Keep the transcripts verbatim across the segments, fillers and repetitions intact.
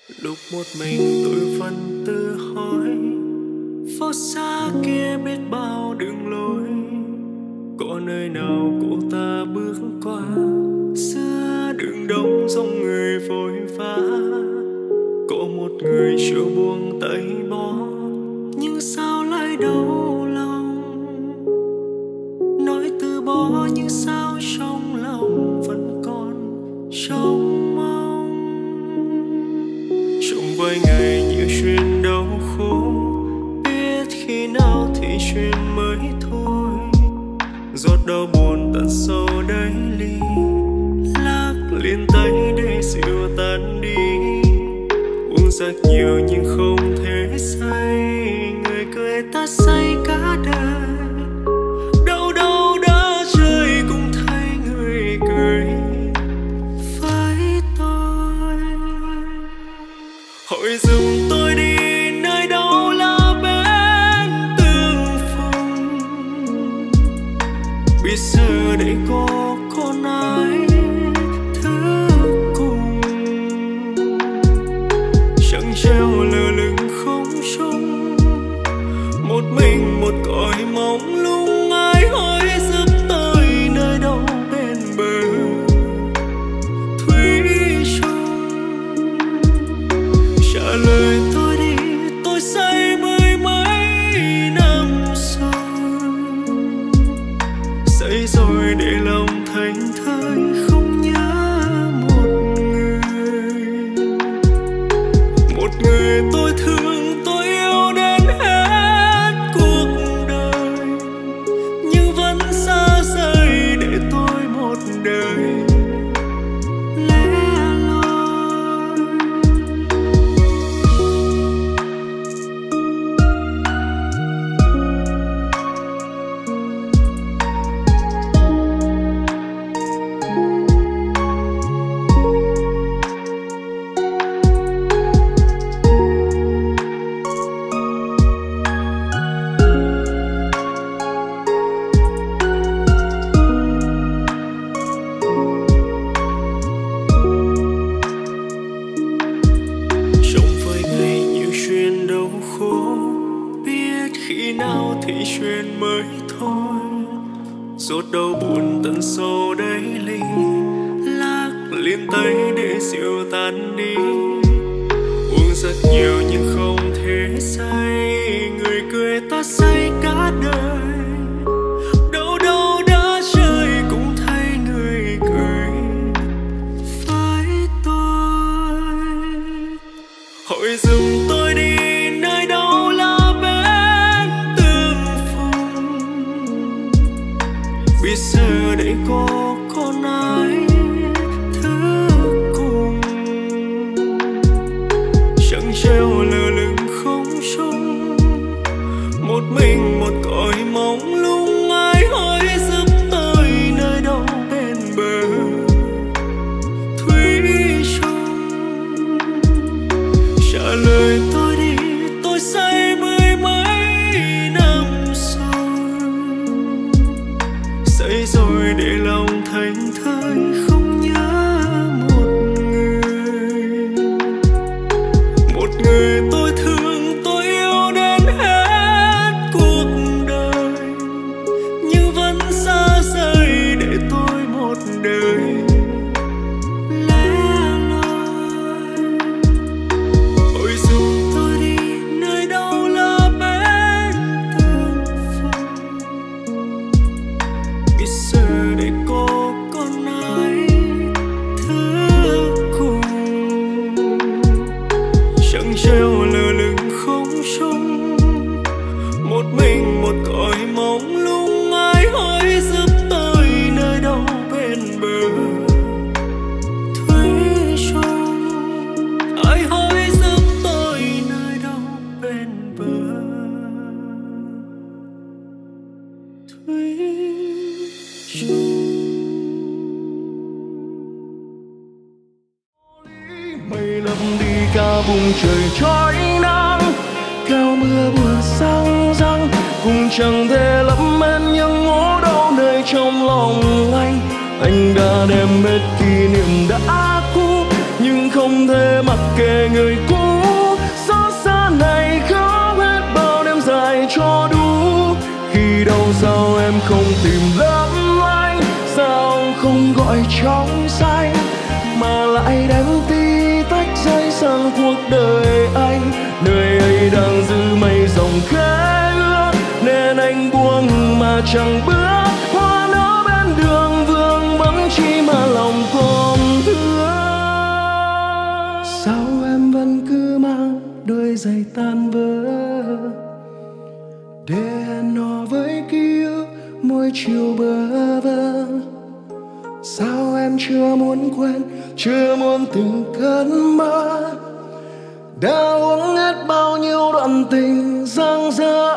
Lúc một mình tôi vẫn tự hỏi, phố xa kia biết bao đường lối, có nơi nào cô ta bước qua giữa đường đông dòng người vội vã. Có một người chưa buông tay bỏ, nhưng sao lại đau lòng, nói từ bỏ nhưng sao trong lòng vẫn còn trông mong. Trong vài ngày nhiều chuyện đau khổ, biết khi nào thì chuyện mới thôi. Giọt đau buồn tận sâu đáy ly, lắc liền tay để dịu tan đi. Uống rất nhiều nhưng không thể say, người cười ta say cả đời. Đâu đâu đã chơi cũng thấy người cười với tôi. Hỏi giùm tôi đi, nơi đâu là bên tương phùng, biết giờ đây có con ai thứ cùng. Chẳng treo lơ lửng không trung, một mình một cõi mong lung. Ai hỏi giúp tôi nơi đâu bên bờ thủy chung. Trả lời tôi đi, tôi say mười mấy năm rồi, say rồi để lòng thành thơi không nhớ một người. Một người tôi thương tôi yêu đến hết cuộc đời, nhưng vẫn xa rời để tôi một đời lẻ loi. Trong vài ngày nhiều chuyện đau khổ, biết khi nào thì chuyện mới thôi. Giọt đau buồn tận sâu đáy ly, lắc liền tay để dịu tan đi. Uống rất nhiều nhưng không thể say, người cười ta say cả đời. Đâu đâu đã chơi cũng thấy người cười với tôi. Hỏi giùm tôi đi, nơi đâu là bên tương phùng, biết giờ đây có con ai thứ cùng. Chẳng treo lơ lửng không trung, một mình một cõi mong lung. Ai hỏi giúp tôi nơi đâu bên bờ thủy chung. Trả lời tôi đi, tôi say mười mấy năm rồi, say rồi để lòng thành thơi không nhớ một người. Một người tôi thương tôi yêu đến hết cuộc đời, nhưng vẫn xa rời để tôi một đời lẻ loi. Hỏi giùm tôi đi, nơi đâu là bên tương phùng, biết giờ để có con ai thứ cùng. Chẳng treo lơ lửng không trung, một mình một cõi mong lung. Ai hỏi giúp tôi nơi đâu bên bờ thủy chung. Ai hỏi giúp tôi nơi đâu bên bờ thủy chung. Mây lấp đi cả vùng trời trói nắng, cao mưa buồn sang răng, cùng chẳng thể lấp hết những ngố đau nơi trong lòng anh. Anh đã đem hết kỷ niệm đã cũ, nhưng không thể mặc kệ người cũ. Xót xa này khóc hết bao đêm dài cho đủ. Khi đâu sao em không tìm lấp lánh, sao không gọi trong xanh, mà lại đem tí tách rơi sang cuộc đời anh. Nơi ấy đang giữ mây dòng khẽ ước, nên anh buông mà chẳng bước. Hoa nở bên đường vương vấn chi mà lòng còn thương. Sao em vẫn cứ mang đôi giày tan vỡ, để hẹn hò với ký ức mỗi chiều bơ vơ. Sao em chưa muốn quên, chưa muốn từng cơn mơ, đã uống hết bao nhiêu đoạn tình giang dở.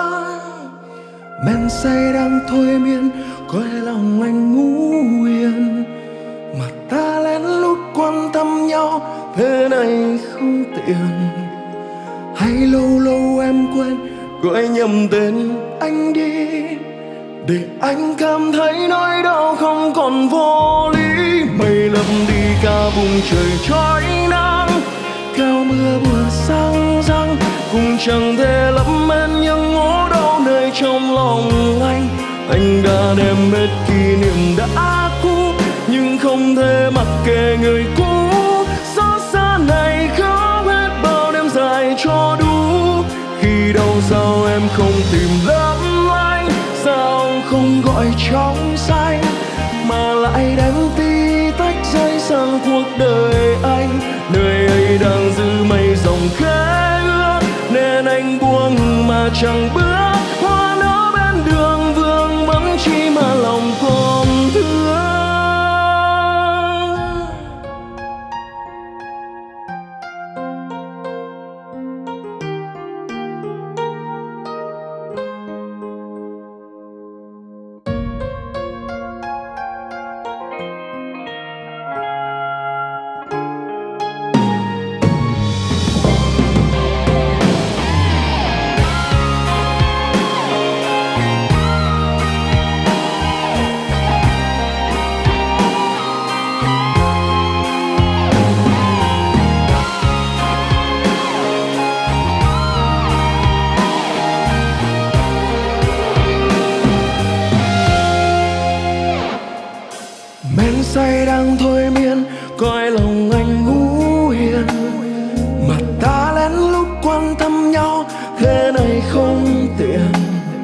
Men say đang thôi miên coi lòng anh ngủ yên, mà ta lén lút quan tâm nhau thế này không tiện. Hay lâu lâu em quên gọi nhầm tên anh đi, để anh cảm thấy nỗi đau không còn vô lý. Mây lấp đi cả vùng trời trói nắng, cao mưa buồn sang răng, cũng chẳng thể lấp hết những ngố đau nơi trong lòng anh. Anh đã đem hết kỷ niệm đã cũ, nhưng không thể mặc kệ người cũ. Xót xa này khóc hết bao đêm dài cho đủ. Khi đâu sao em không tìm lấp lánh, sao không gọi trong xanh, mà lại đem tí tách rơi sang cuộc đời anh. Nơi ấy đang giữ mây dòng khẽ ước, nên anh buông mà chẳng bước. Hoa nở bên đường vương vấn chi mà lòng còn thương. Say đang thôi miên coi lòng anh ngủ yên, mà ta lén lút quan tâm nhau thế này không tiện.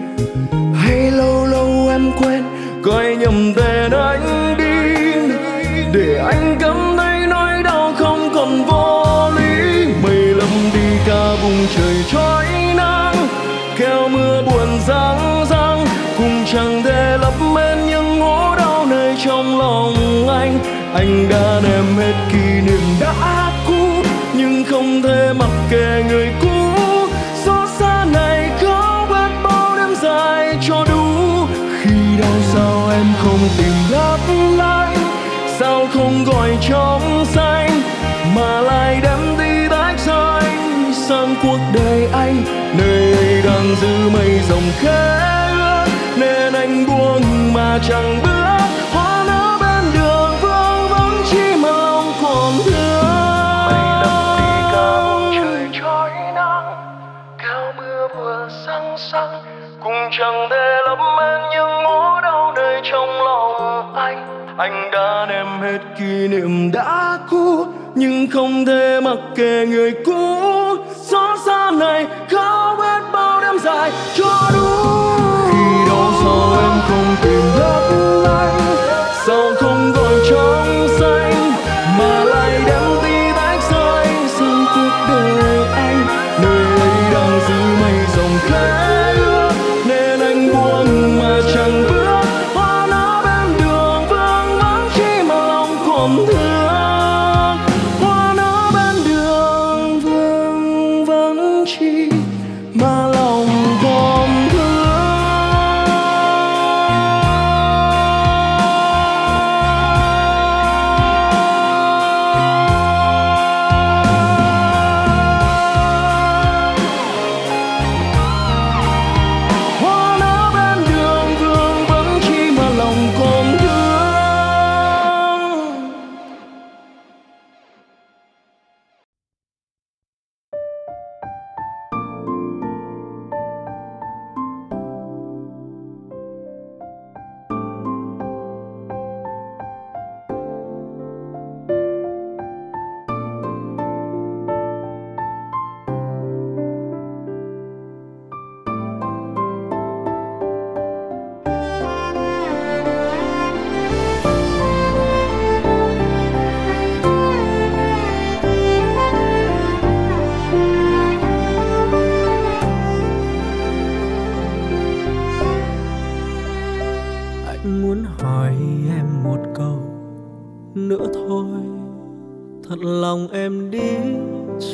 Hay lâu lâu em quên gọi nhầm tên anh đi, để anh cảm thấy nỗi đau không còn vô lý. Mây lấp đi cả vùng trời trói nắng, kéo mưa buồn răng răng, cũng chẳng thể lấp hết những ngố đau nơi trong lòng anh. Anh đã đem hết kỷ niệm đã cũ, nhưng không thể mặc kệ người cũ. Xót xa này khóc hết bao đêm dài cho đủ. Khi đau sao em không tìm đáp lại, sao không gọi trong xanh, mà lại đem tí tách rơi sang cuộc đời anh. Nơi ấy đang giữ mây dòng khẽ ước, nên anh buông mà chẳng bước. Hoa nở bên đường vương vấn chi mà lòng còn thương. Mây lấp đi cả vùng trời trói nắng, cao mưa vừa sang sang, cũng chẳng thể lấp hết những ngố đau nơi trong lòng anh. Anh đã đem hết kỷ niệm đã cũ, nhưng không thể mặc kệ người cũ. Xót xa này khóc hết bao đêm dài cho đủ. Khi đâu sao em không tìm lấp lánh, sao không gọi trong xanh, mà lại đem tí tách rơi sang cuộc đời anh. Nơi ấy đang giữ mây dòng khẽ ước, nên anh buông mà chẳng bước. Hoa nở bên đường vương vấn chi mà lòng còn thương. Hoa nở bên đường vương vấn chi mà lòng còn thương.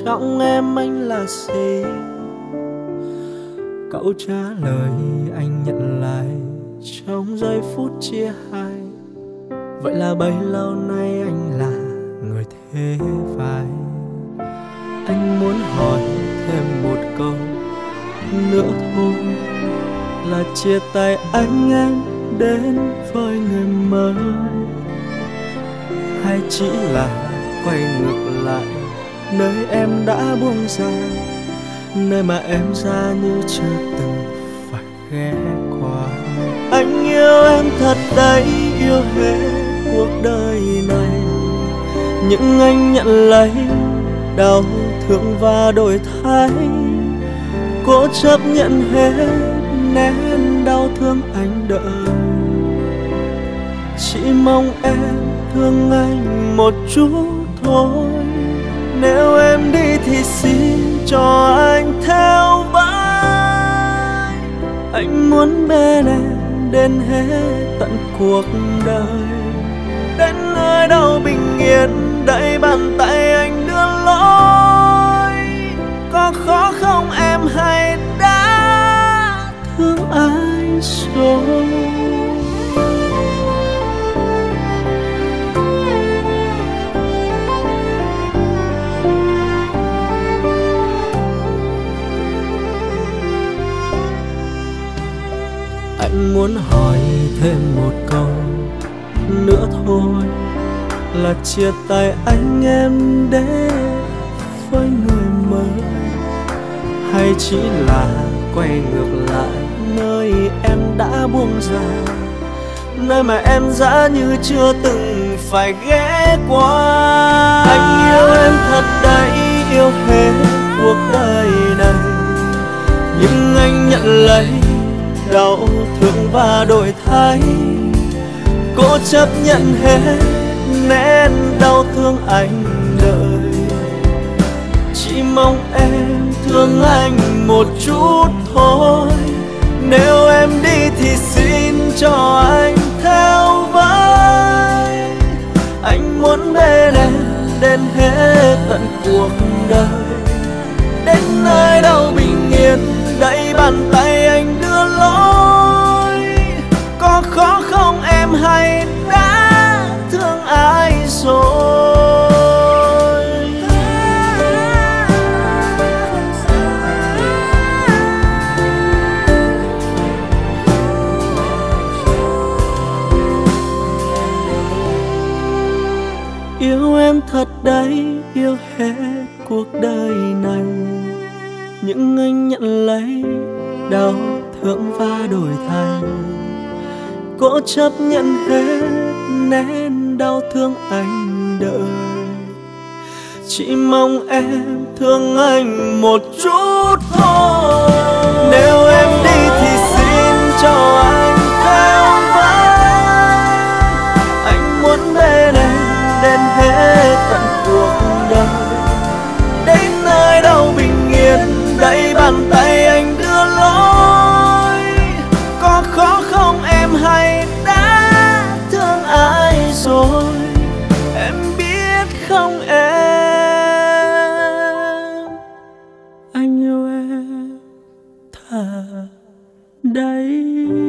trong em anh là gì? Cậu trả lời anh nhận lại trong giây phút chia hai. Vậy là bấy lâu nay anh là người thế vai. Anh muốn hỏi thêm một câu nữa thôi, là chia tay anh em đến với người mới, hay chỉ là quay ngược lại nơi em đã buông ra, nơi mà em ra như chưa từng phải ghé qua. Anh yêu em thật đấy, yêu hết cuộc đời này, nhưng anh nhận lấy đau thương và đổi thay, cố chấp nhận hết nén đau thương anh đợi. Chỉ mong em thương anh một chút thôi, nếu em đi thì xin cho anh theo vai. Anh muốn bên em đến hết tận cuộc đời, đến nơi đâu bình yên đẩy bàn tay anh đưa lối. Có khó không em hay đã thương ai rồi? Anh muốn hỏi thêm một câu nữa thôi, là chia tay anh em để với người mới, hay chỉ là quay ngược lại nơi em đã buông ra, nơi mà em dã như chưa từng phải ghé qua. Anh yêu em thật đấy, yêu hết cuộc đời này, nhưng anh nhận lấy đau thương và đổi thay, cố chấp nhận hết nén đau thương anh đợi. Chỉ mong em thương anh một chút thôi, nếu em đi thì xin cho anh theo vai. Anh muốn bên em đến hết tận cuộc đời, đến nơi đâu bình yên đẩy bàn tay anh đưa lối. Có khó không em hay đã thương ai rồi? Yêu em thật đấy, yêu hết cuộc đời này, nhưng anh nhận lấy đau thương và đổi thay, cố chấp nhận hết nén đau thương anh đợi. Chỉ mong em thương anh một chút thôi, nếu em đi thì xin cho anh theo vai. Anh muốn bên em đến hết tận cuộc đời, đến nơi đâu bình yên đẩy bàn tay anh đưa lối. Có khó không em hay đã thương ai rồi? Em biết không em, anh yêu em thật đấy.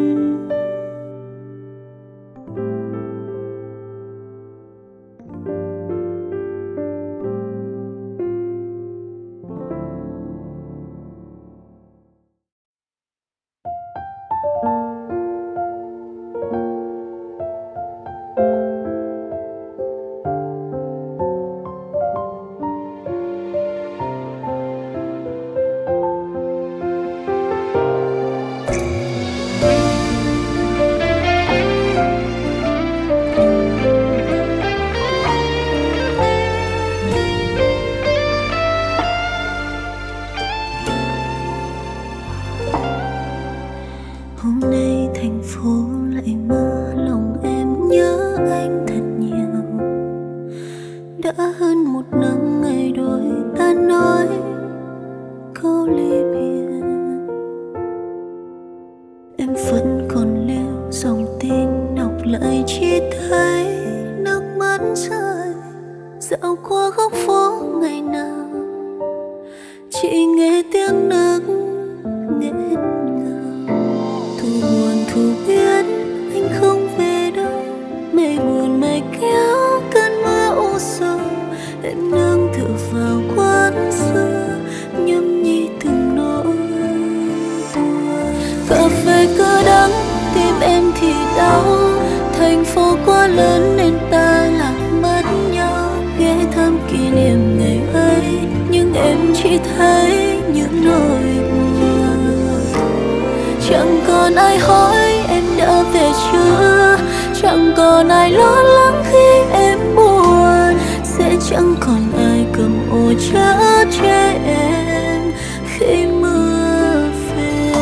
Hôm nay thành phố lại mưa, lòng em nhớ anh thật nhiều. Đã hơn một năm ngày đôi ta nói câu ly biệt, em vẫn còn lưu dòng tin đọc lại chỉ thấy nước mắt rơi. Dạo qua góc phố ngày nào chỉ nghe tiếng nấc nghẹn ngào. Thu buồn thu biết anh không về đâu, mây buồn mây kéo cơn mưa u sầu. Em nương tựa vào quán xưa nhâm nhi từng nỗi buồn. Cà phê cứ đắng tim em thì đau, thành phố quá lớn nên ta lạc mất nhau. Ghé thăm kỷ niệm ngày ấy nhưng em chỉ thấy những nỗi buồn. Chẳng còn ai hỏi em đã về chưa, chẳng còn ai lo lắng khi em buồn. Sẽ chẳng còn ai cầm ô chở che em khi mưa về.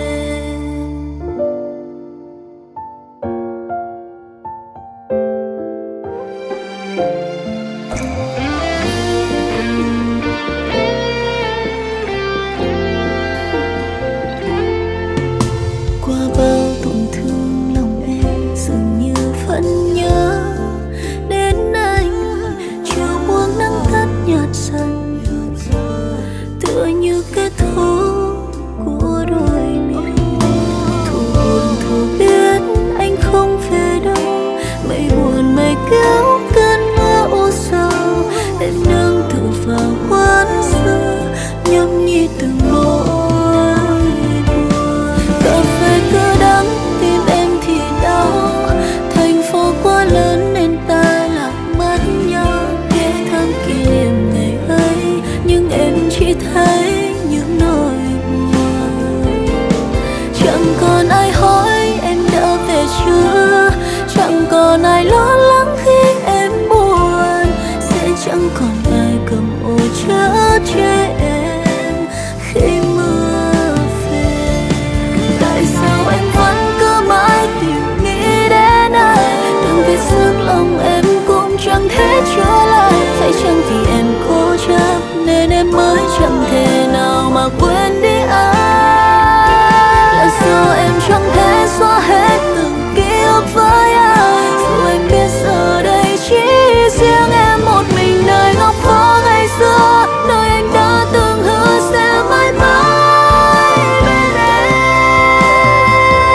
Qua bao tổn thương lòng em dường như vẫn nhớ đến anh. Chiều buông nắng tắt nhạt dần, tựa như kết thúc của đôi mình. Thu buồn thu biết anh không về đâu, mây buồn mây kéo cơn mưa u sầu. Em nương tựa vào quán xưa nhâm nhi từng nỗi buồn. Cà phê cứ đắng tim em thì đau, thành phố quá lớn nên ta lạc mất nhau. Ghé thăm kỷ niệm ngày ấy nhưng em chỉ thấy những nỗi buồn. Chẳng còn ai hỏi em đã về chưa, chẳng còn ai lo lắng khi em buồn. Sẽ chẳng còn ai cầm ô chở che em khi mưa về. Tại sao em vẫn cứ mãi tìm nghĩ đến anh, từng vết xước lòng em cũng chẳng thể trở lại. Phải chăng vì em cố chấp nên em mới chẳng thể nào mà quên đi anh? Là do em chẳng thể xóa hết từng ký ức với anh, dù em biết giờ đây chỉ riêng em một mình nơi góc phố ngày xưa, nơi anh đã từng hứa sẽ mãi mãi bên em.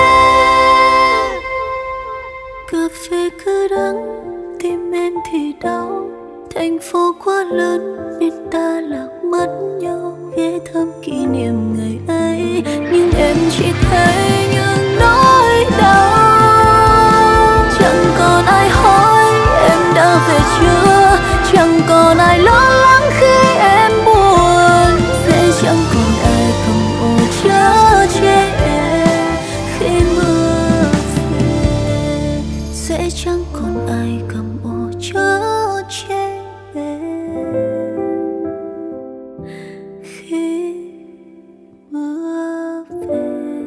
Cà phê cứ đắng tim em thì đau, thành phố quá lớn nên ta lạc mất nhau. Ghé thăm kỷ niệm ngày ấy nhưng em chỉ thấy những nỗi đau. Chẳng còn ai hỏi em đã về chưa, chẳng còn ai lo lắng khi em buồn. Sẽ chẳng còn ai cầm ô chở che em khi mưa về. Sẽ chẳng còn ai cầm ô chở che em khi mưa về.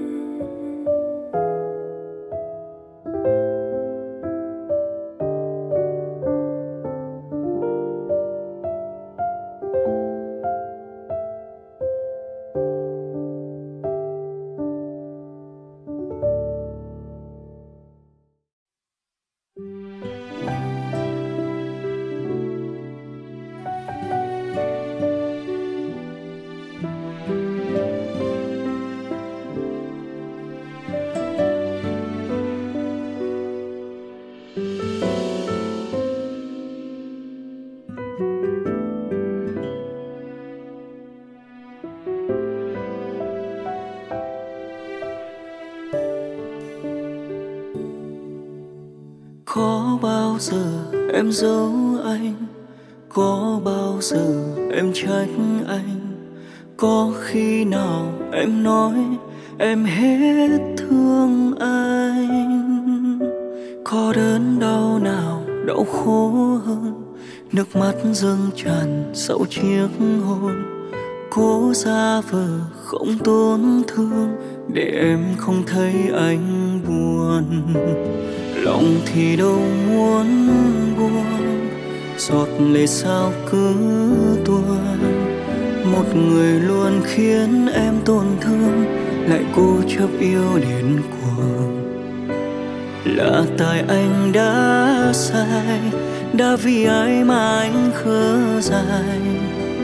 Có bao giờ em giấu anh, có bao giờ em trách anh, có khi nào em nói em hết thương anh. Có đớn đau nào đau khổ hơn nước mắt dâng tràn sau chiếc hôn. Cố giả vờ không tổn thương để em không thấy anh buồn. Lòng thì đâu muốn buông, giọt lệ sao cứ tuôn. Một người luôn khiến em tổn thương, lại cố chấp yêu đến cuồng. Là tại anh đã sai, đã vì ai mà anh khờ dại.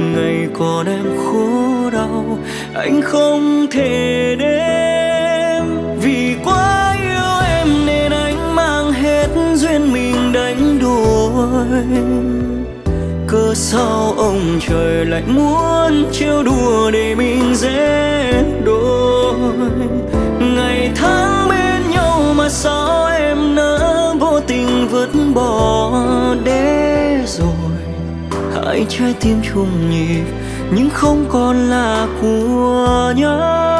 ngày còn em khổ đau anh không thể đếm. Vì quá yêu em nên anh mang hết duyên mình đánh đổi. Cớ sao ông trời lại muốn trêu đùa để mình dễ đôi. Ngày tháng bên nhau mà sao em nỡ vô tình vứt bỏ để rồi. Hai trái tim chung nhịp nhưng không còn là của nhau.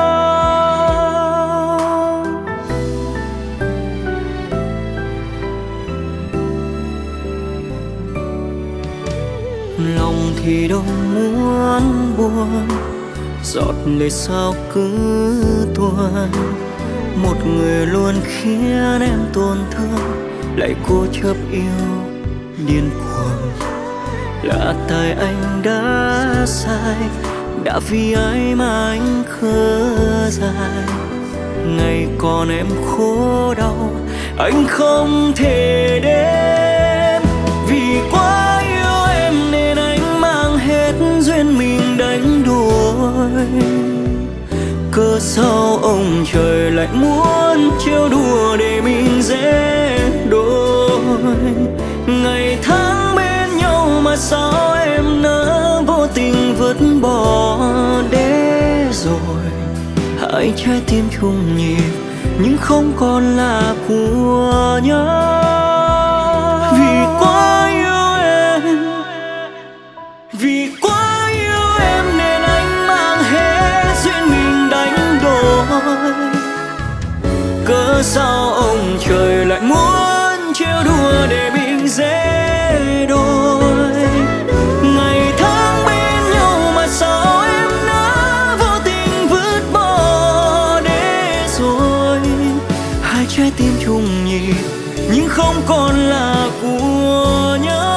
Lòng thì đâu muốn buồn, giọt lệ sao cứ tuôn. Một người luôn khiến em tổn thương, lại cố chấp yêu điên cuồng. Là tại anh đã sai, đã vì ai mà anh khờ dại. Ngày còn em khổ đau anh không thể đếm. Vì quá yêu em nên anh mang hết duyên mình đánh đổi. Cớ sao ông trời lại muốn trêu đùa để mình dễ đôi. Ngày tháng bên nhau mà sao em nỡ vô tình vứt bỏ để rồi. Hai trái tim chung nhịp nhưng không còn là của nhau. Vì quá yêu em, vì quá yêu em nên anh mang hết duyên mình đánh đổi. Cớ sao ông trời lại muốn trêu đùa để mình dễ đôi. Ngày tháng bên nhau mà sao em đã vô tình vứt bỏ để rồi. Hai trái tim chung nhịp nhưng không còn là của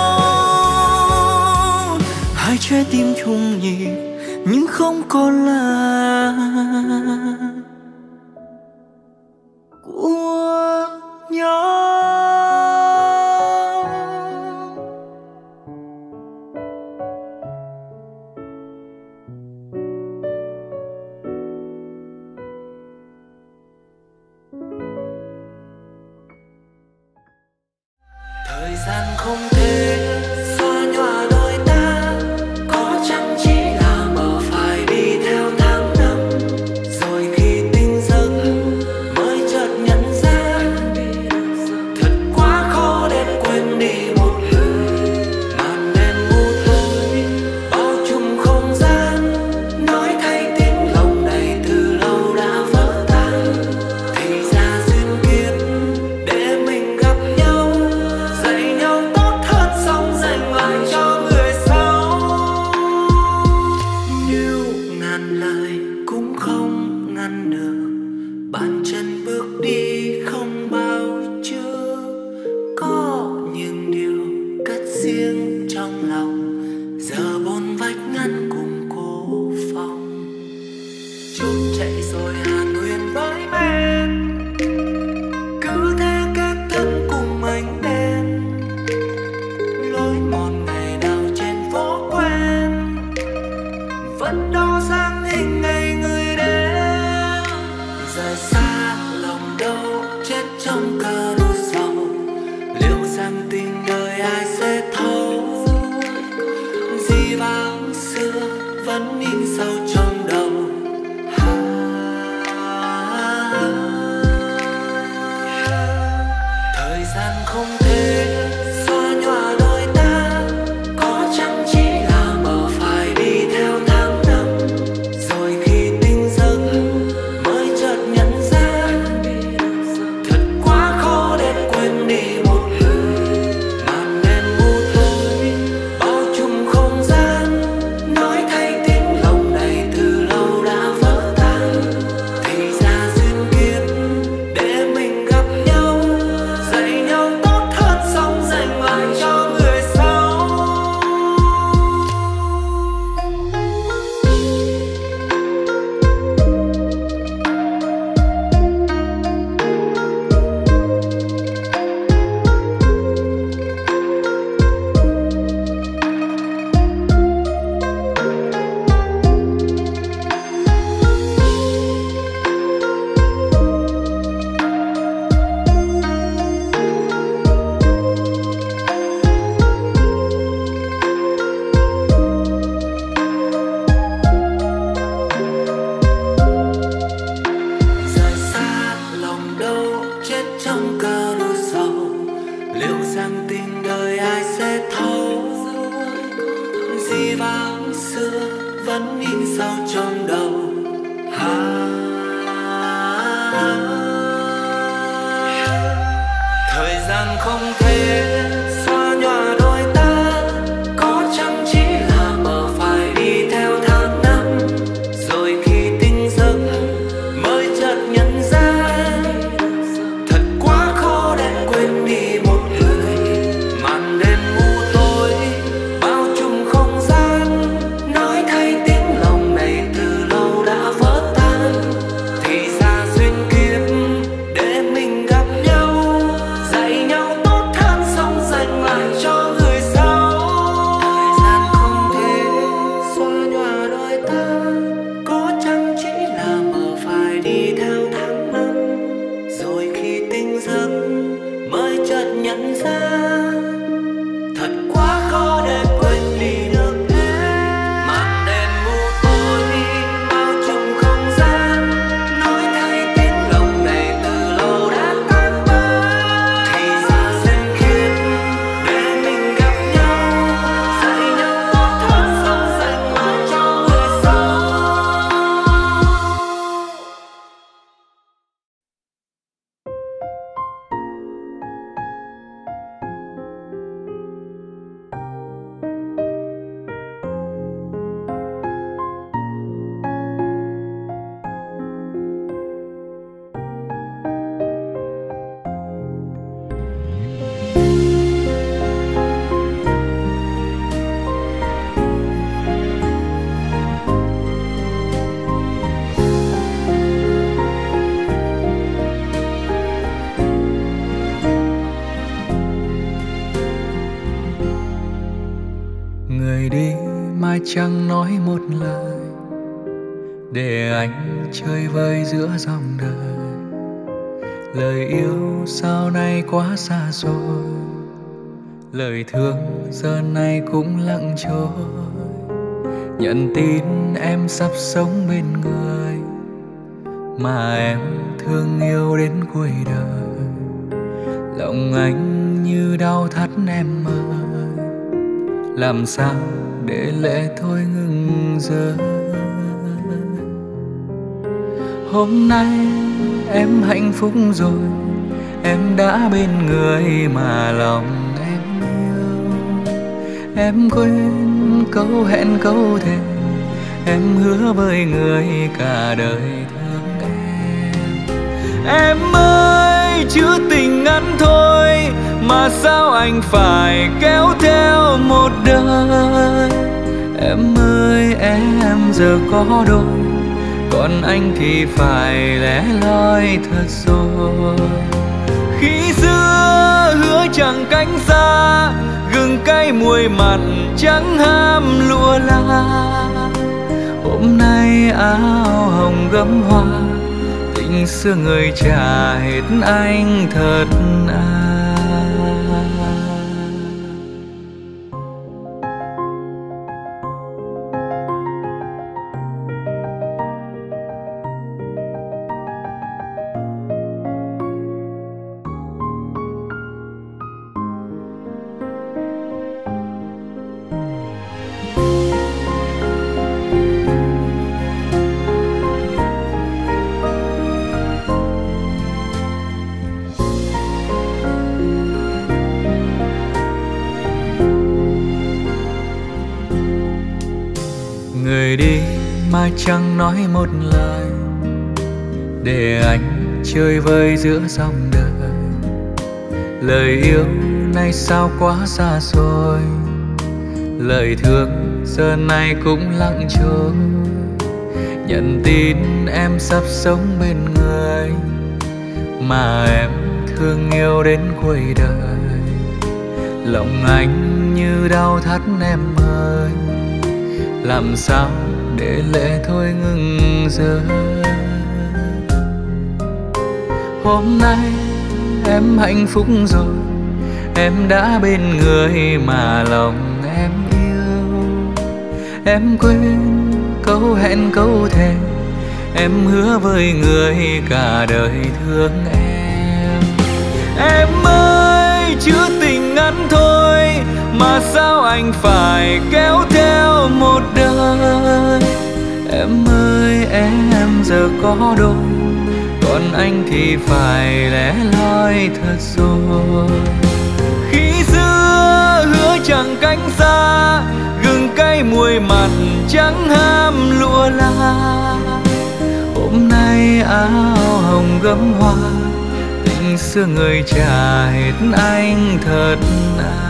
nhau. Hai trái tim chung nhịp nhưng không còn là của nhau. Thời gian không thể xóa nhòa đôi ta, có chăng chỉ là mơ phải đi theo tháng năm. Rồi khi tỉnh giấc mới chợt nhận ra, thật quá khó để quên đi một người. Màn đêm u tối bao trùm không gian, nói thay tiếng lòng này từ lâu đã vỡ tan. Thì ra duyên kiếp để mình gặp nhau, dạy nhau tốt hơn xong dành lại cho người sau. Nếu ngàn lời cũng không ngăn được, bàn chân bước đi không bao chưa. Có những điều cất riêng trong lòng, giờ bốn vách ngăn cùng cô phòng. Chút chạy rồi hàn huyền với men, cứ thế kết thân cùng ánh đèn. Lối mòn ngày nào trên phố quen, vẫn đo dáng hình ngày người đến. Rời xa lòng đâu chết trong cơn sầu, liệu rằng tình đời ai sẽ thấu. Dĩ vãng xưa vẫn in sâu trong đầu. Thời gian không thể xóa nhòa đôi ta, có chăng chỉ là mơ phải đi theo tháng năm. Rồi khi tỉnh giấc mới chợt nhận ra, thật quá khó để quên đi một người. Màn đêm u tối bao trùm không gian, nói thay tiếng vẫn in sâu trong đầu. À, thời gian không thể xóa nhòa đôi ta, có chăng chỉ là mơ phải đi theo tháng năm, rồi khi tỉnh giấc mới chợt nhận ra thật quá khó để quên đi một người. Màn đêm u tối bao trùm không gian, nói thay tiếng lòng này từ lâu đã vỡ tan. Thì ra duyên kiếp để mình gặp nhau, dạy nhau tốt hơn sống dành lại cho người sau. Thời gian không thể xóa nhòa đôi ta, có chăng chỉ là mơ phải đi theo tháng năm, rồi khi tỉnh giấc mới chợt nhận ra thật quá khó để quên đi được em. Màn đêm u tối bao trùm không gian, nói thay tiếng lòng này từ lâu đã tan vỡ. Thì ra duyên kiếp để mình gặp nhau, dạy nhau tốt hơn sống dành lại cho người sau. Người đi mai chẳng nói một lời, để anh chơi vơi giữa dòng đời. Lời yêu sau này quá xa xôi, lời thương giờ này cũng lặng trôi. Nhận tin em sắp sống bên người mà em thương yêu đến cuối đời. Lòng anh như đau thắt em ơi, làm sao để lệ thôi ngừng rơi. Hôm nay em hạnh phúc rồi, em đã bên người mà lòng em yêu. Em quên câu hẹn câu thề, em hứa với người cả đời thương em. Em ơi chữ tình ngắn thôi, mà sao anh phải kéo theo một đời. Em ơi em giờ có đôi, còn anh thì phải lẻ loi thật rồi. Khi xưa hứa chẳng cánh xa, gừng cay muối mặn chẳng ham lụa la. Hôm nay áo hồng gấm hoa, tình xưa người trả hết anh thật à. Người đi mai chẳng nói một lời, để anh chơi vơi giữa dòng đời. Lời yêu nay sao quá xa xôi, lời thương giờ này cũng lặng trôi. Nhận tin em sắp sống bên người mà em thương yêu đến cuối đời. Lòng anh như đau thắt em ơi, làm sao để lệ thôi ngừng rơi. Hôm nay em hạnh phúc rồi, em đã bên người mà lòng em yêu. Em quên câu hẹn câu thề, em hứa với người cả đời thương em. Em ơi chữ tình ngắn thôi, mà sao anh phải kéo theo một đời. giờ có đôi, còn anh thì phải lẻ loi thật rồi. Khi xưa hứa chẳng cánh xa, gừng cay muối mặn chẳng ham lụa la. Hôm nay áo hồng gấm hoa, tình xưa người trả hết anh thật à.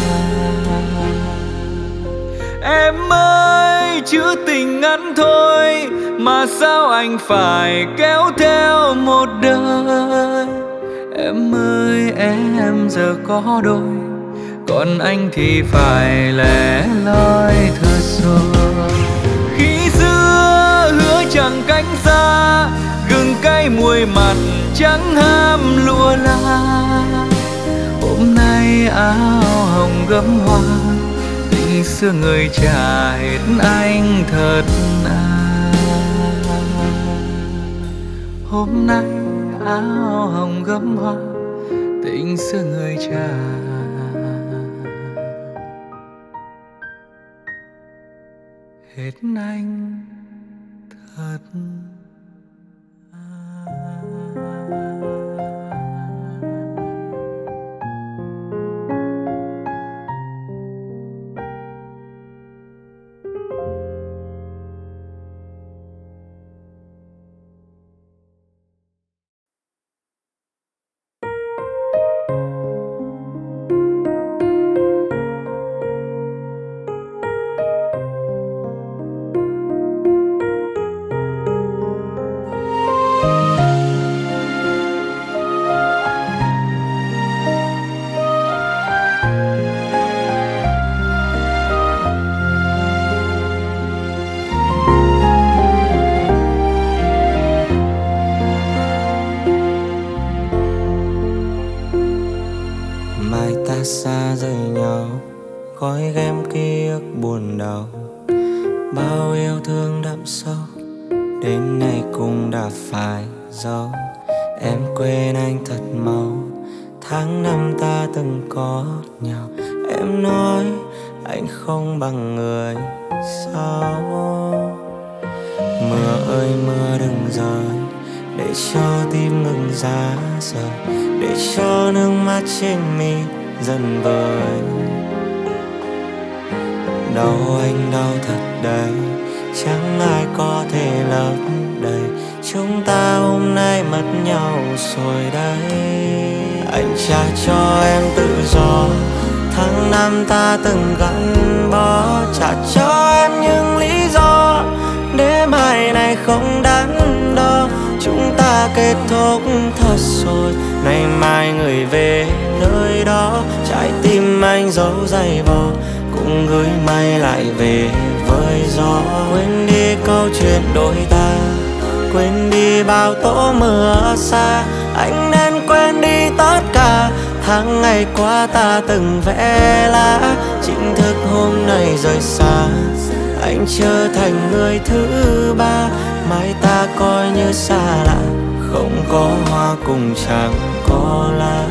Em ơi chữ tình ngắn thôi, mà sao anh phải kéo theo một đời. Em ơi em giờ có đôi, còn anh thì phải lẻ loi thật rồi. Khi xưa hứa chẳng cánh xa, gừng cay muối mặn chẳng ham lụa la. Hôm nay áo hồng gấm hoa, tình xưa người trả hết anh thật à. Hôm nay áo hồng gấm hoa, tình xưa người trả hết anh thật xa rời nhau, gói ghém ký ức buồn đau. Bao yêu thương đậm sâu, đến nay cũng đã phải giấu. Em quên anh thật mau, tháng năm ta từng có nhau. Em nói anh không bằng người sau. Mưa ơi mưa đừng rơi, để cho tim ngừng giá rời, để cho nước mắt trên mi dần vơi. Đau anh đau thật đấy, chẳng ai có thể lấp đầy. Chúng ta hôm nay mất nhau rồi đấy. Anh trả cho em tự do, tháng năm ta từng gắn bó. Trả cho em những lý do để mai này không đắn đo. Chúng ta kết thúc thật rồi, ngày mai người về nơi đó. Trái tim anh giấu dày vò, cũng gửi may lại về với gió. Quên đi câu chuyện đôi ta, quên đi bao tố mưa xa. Anh nên quên đi tất cả tháng ngày qua ta từng vẽ lá. Chính thức hôm nay rời xa, anh trở thành người thứ ba. Mai ta coi như xa lạ, không có hoa cùng chẳng có lá.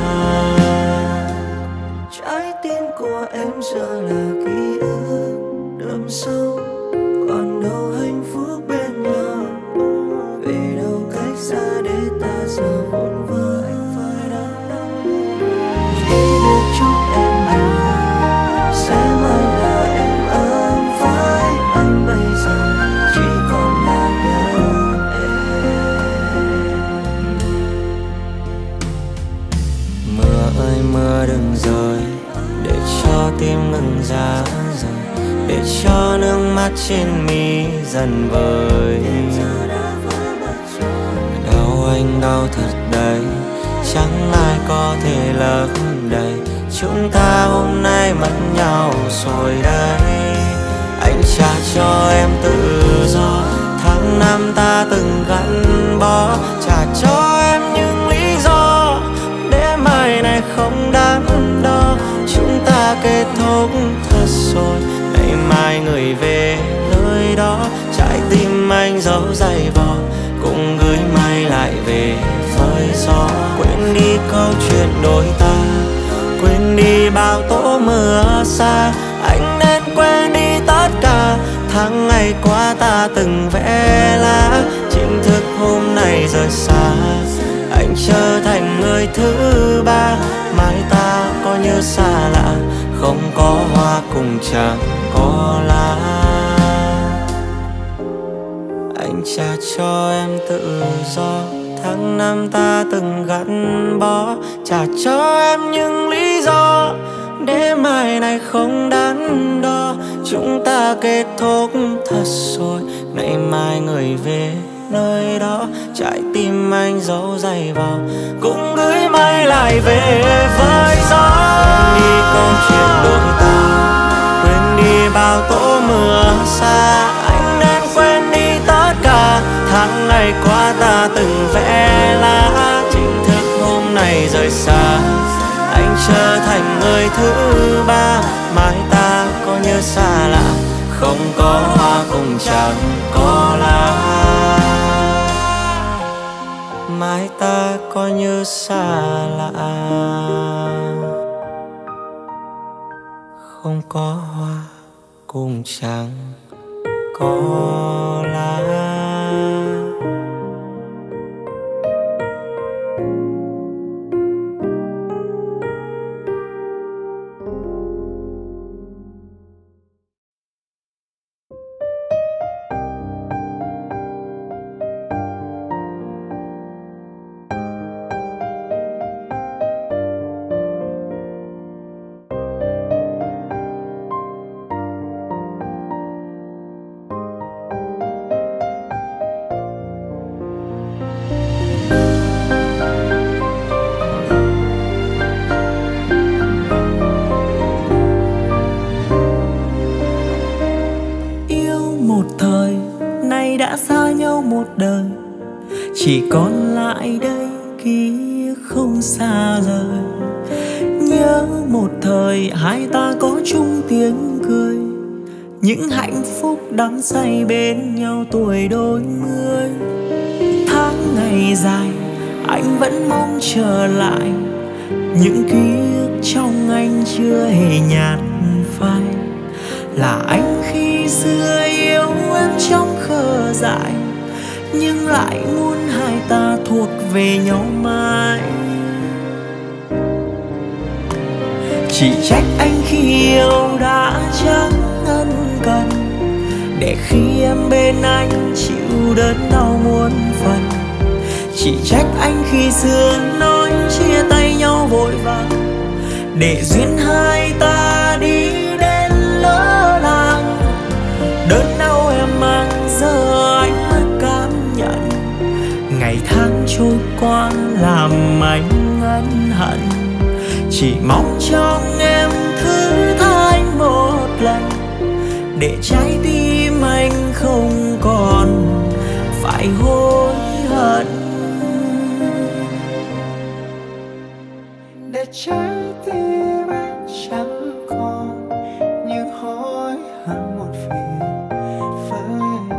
Trái tim của em giờ là ký ức đậm sâu, còn đâu hạnh phúc bên nhau. Về đâu cách xa để ta giờ vốn vỡ. Anh phải đắn đo chỉ để chúc em anh sẽ mãi là em ấm với anh. Bây giờ chỉ còn là nhớ em. Mưa ơi mưa đừng rơi, để cho tim ngừng giá rời, để cho nước mắt trên mi dần vơi. Đau anh đau thật đấy, chẳng ai có thể lấp đầy. Chúng ta hôm nay mất nhau rồi đấy. Anh trả cho em tự do, tháng năm ta từng gắn bó. Trả cho em những lý do để mai này không đắn đo. Chúng ta kết thúc thật rồi, ngày mai người về nơi đó. Trái tim anh giấu dày vò, cũng gửi may lại về với gió. Quên đi câu chuyện đôi ta, quên đi bao tố mưa xa. Anh nên quên đi tất cả tháng ngày qua ta từng vẽ lá. Chính thức này rời xa. Anh trở thành người thứ ba, mai ta có như xa lạ, không có hoa cùng chẳng có lá. Anh trả cho em tự do, tháng năm ta từng gắn bó, trả cho em những lý do để mai này không đắn đo. Chúng ta kết thúc thật rồi, ngày mai người về nơi đó, trái tim anh giấu giày vào, cũng gửi mây lại về với gió. Quên đi câu chuyện đôi ta, quên đi bao tố mưa xa, anh nên quên đi tất cả tháng ngày qua ta từng vẽ lá. Chính thức hôm nay rời xa, anh trở thành người thứ ba, mai ta có như xa lạ, không có hoa cùng chẳng có lá. Mai ta có như xa lạ, không có hoa cùng chẳng có lá. Chỉ còn lại đây ký không xa rời. Nhớ một thời hai ta có chung tiếng cười, những hạnh phúc đắm say bên nhau tuổi đôi mươi. Tháng ngày dài anh vẫn mong trở lại, những ký ức trong anh chưa hề nhạt phai. Là anh khi xưa yêu em trong khờ dại, nhưng lại muốn hai ta thuộc về nhau mãi. Chỉ trách anh khi yêu đã chẳng ân cần, để khi em bên anh chịu đớn đau muôn phần. Chỉ trách anh khi xưa nói chia tay nhau vội vàng, để duyên hai ta đi đến lỡ làng. Đớn đau em mang giờ anh mới cảm nhận, ngày tháng trôi qua làm anh ân hận. Chỉ mong trong em thứ tha anh một lần, để trái tim anh không còn phải hối hận. Để trái tim anh chẳng còn những hối hận một phiền phải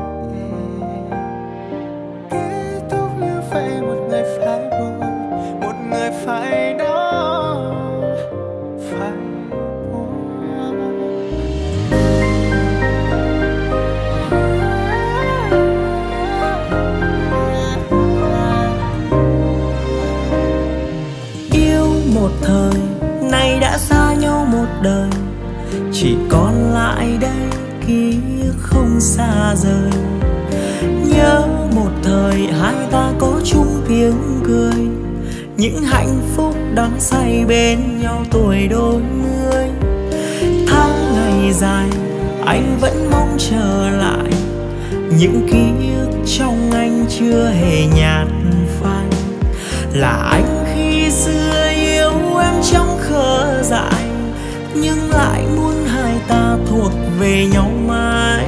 kết thúc như vậy. Một người phải buồn, một người phải đau, phải buồn. Yêu một thời, nay đã xa nhau một đời. Chỉ còn lại đây ký ức không xa rời. Nhớ một thời hai ta có chung tiếng cười, những hạnh phúc đắm say bên nhau tuổi đôi mươi. Tháng ngày dài anh vẫn mong trở lại, những ký ức trong anh chưa hề nhạt phai. Là anh khi xưa yêu em trong khờ dại, nhưng lại muốn hai ta thuộc về nhau mãi.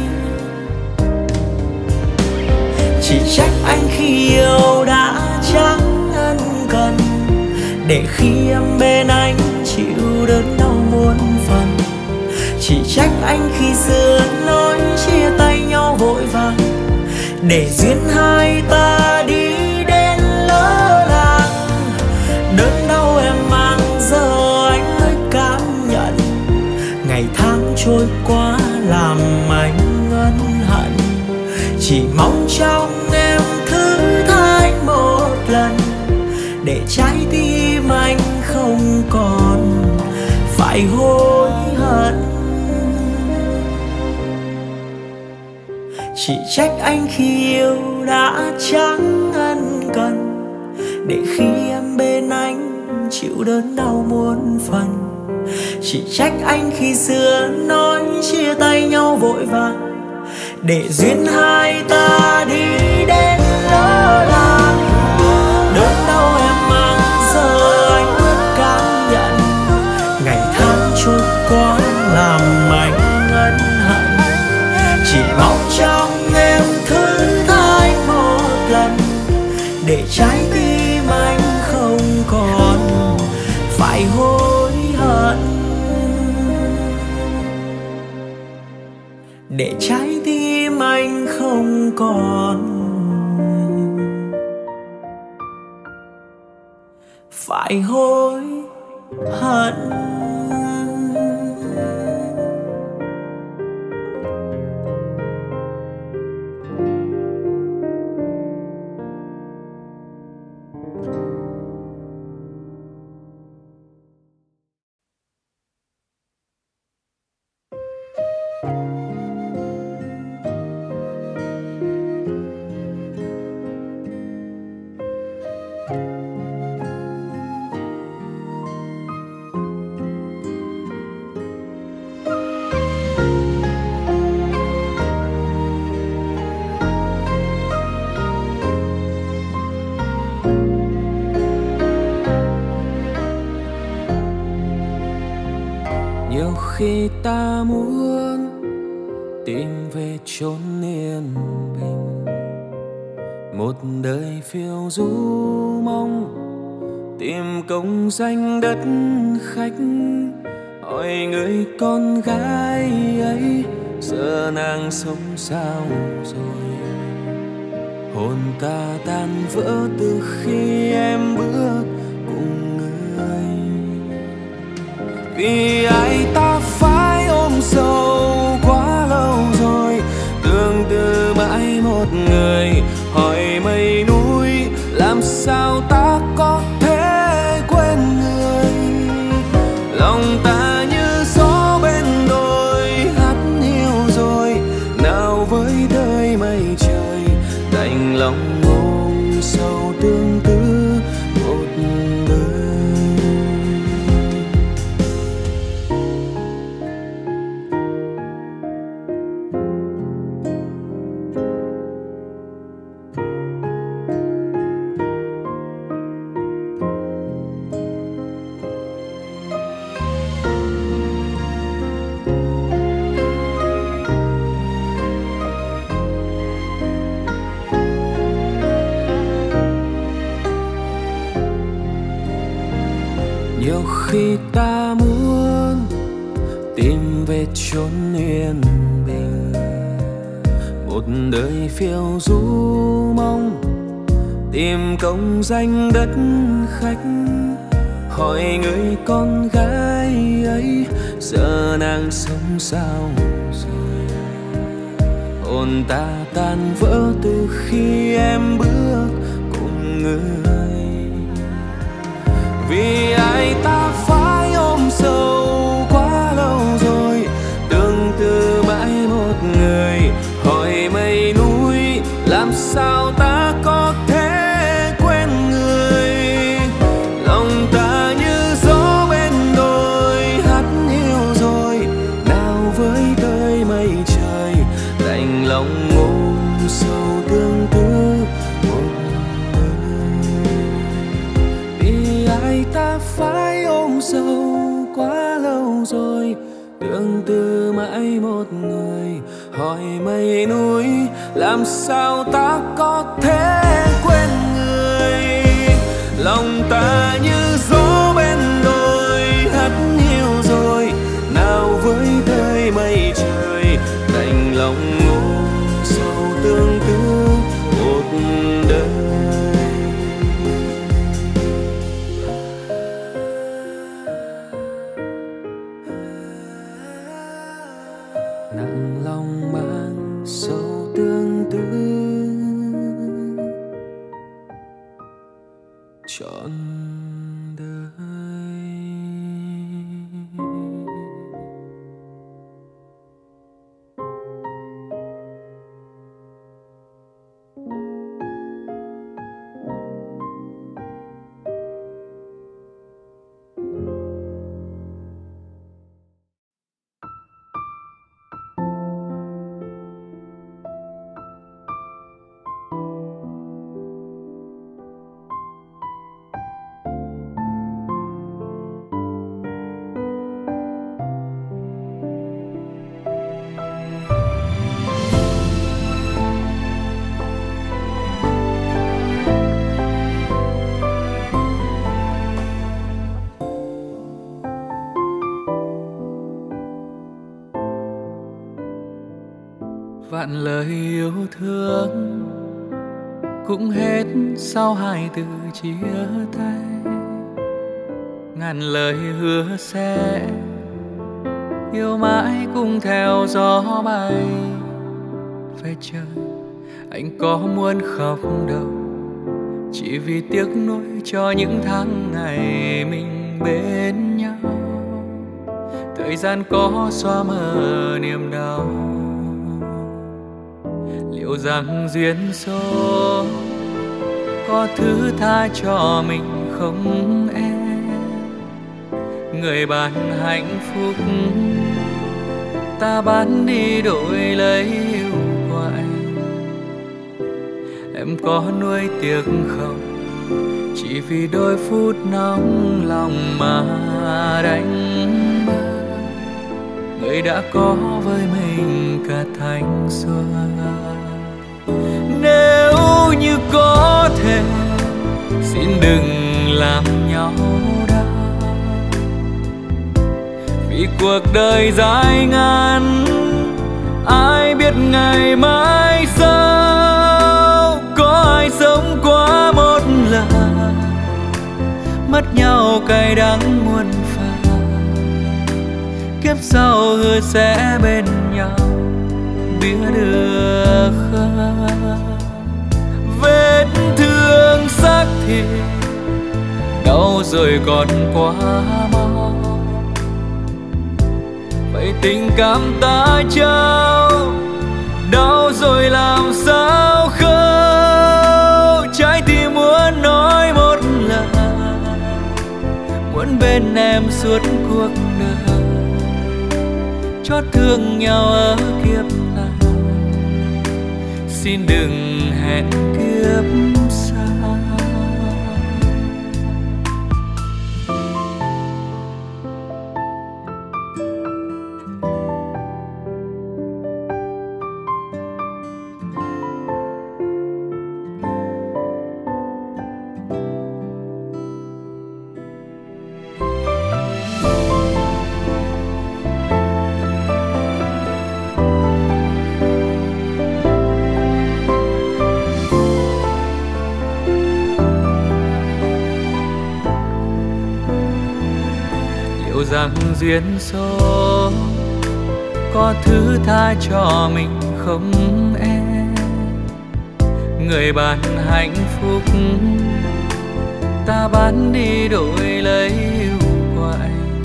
Chỉ trách anh khi yêu đã chẳng ân cần, để khi em bên anh chịu đớn đau muôn phần. Chỉ trách anh khi xưa nói chia tay nhau vội vàng, để duyên hai ta đi đến lỡ làng. Đớn đau em mang giờ anh mới cảm nhận, ngày tháng trôi qua làm anh ân hận. Chỉ mong trong em thứ tha trái tim anh không còn phải hối hận. Chỉ trách anh khi yêu đã chẳng ân cần, để khi em bên anh chịu đớn đau muôn phần. Chỉ trách anh khi xưa nói chia tay nhau vội vàng, để duyên hai ta đi đến lỡ làng. Đớn đau em mang giờ anh quyết cảm nhận, ngày tháng trôi qua làm anh ân hận. Chỉ mong trong em thứ tha một lần, để trái tim anh không còn phải hối hận. Để trái tim anh không còn phải hối hận. Nhiều khi ta muốn tìm về chốn yên bình, một đời phiêu du mong tìm công danh đất khách. Hỏi người con gái ấy giờ nàng sống sao rồi, hồn ta tan vỡ từ khi em bước cùng người. Vì ai ta phải ôm sâu quá lâu rồi, tương tư mãi một người. Hỏi mây núi làm sao ta có thể quên người. Lòng ta như gió bên đồi hát nhiều rồi, nào với đời mây trời đành lòng ôm sâu tương tư một đời. Nhiều khi ta muốn tìm về chốn yên bình, một đời phiêu du mong tìm công danh đất khách. Hỏi người con gái ấy giờ nàng sống sao rồi, hồn ta tan vỡ từ khi em bước cùng người. Vì ai ta phải ôm sâu quá lâu rồi, tương tư mãi một người. Hỏi mây núi làm sao ta có thể quên người. Lòng ta như gió bên đồi hát nhiều rồi, nào với đời mây trời đành lòng ôm sâu tương tư một đời. Vì ai ta phải ôm sâu quá lâu rồi, tương tư mãi một người. Hỏi mây núi làm sao ta có thể quên người. Lòng ta như gió bên đồi hát nhiều rồi, nào với đời mây trời đành lòng ôm sâu tương tư một đời. Nặng lòng mang sâu tương tư trọn ngàn lời yêu thương cũng hết sau hai từ chia tay. Ngàn lời hứa sẽ yêu mãi cùng theo gió bay. Về trời anh có muốn khóc đâu, chỉ vì tiếc nuối cho những tháng ngày mình bên nhau. Thời gian có xóa mờ niềm đau, liệu rằng duyên số có thứ tha cho mình không em? Người bán hạnh phúc ta bán đi đổi lấy yêu của anh. Em có nuối tiếc không, chỉ vì đôi phút nóng lòng mà đánh mất người đã có với mình cả thanh xuân. Nếu như có thể xin đừng làm nhau đau, vì cuộc đời dài ngắn ai biết ngày mai sau. Có ai sống qua một lần mất nhau cay đắng muôn phần, kiếp sau hứa sẽ bên nhau biết được không? Vết thương xác thịt đau rồi còn quá mau, vậy tình cảm ta trao đau rồi làm sao khâu. Trái tim muốn nói một lần, muốn bên em suốt cuộc đời, chót thương nhau ở kiếp này, xin đừng hẹn kiếp sau. Rằng duyên số có thứ tha cho mình không em? Người bán hạnh phúc ta bán đi đổi lấy yêu của anh.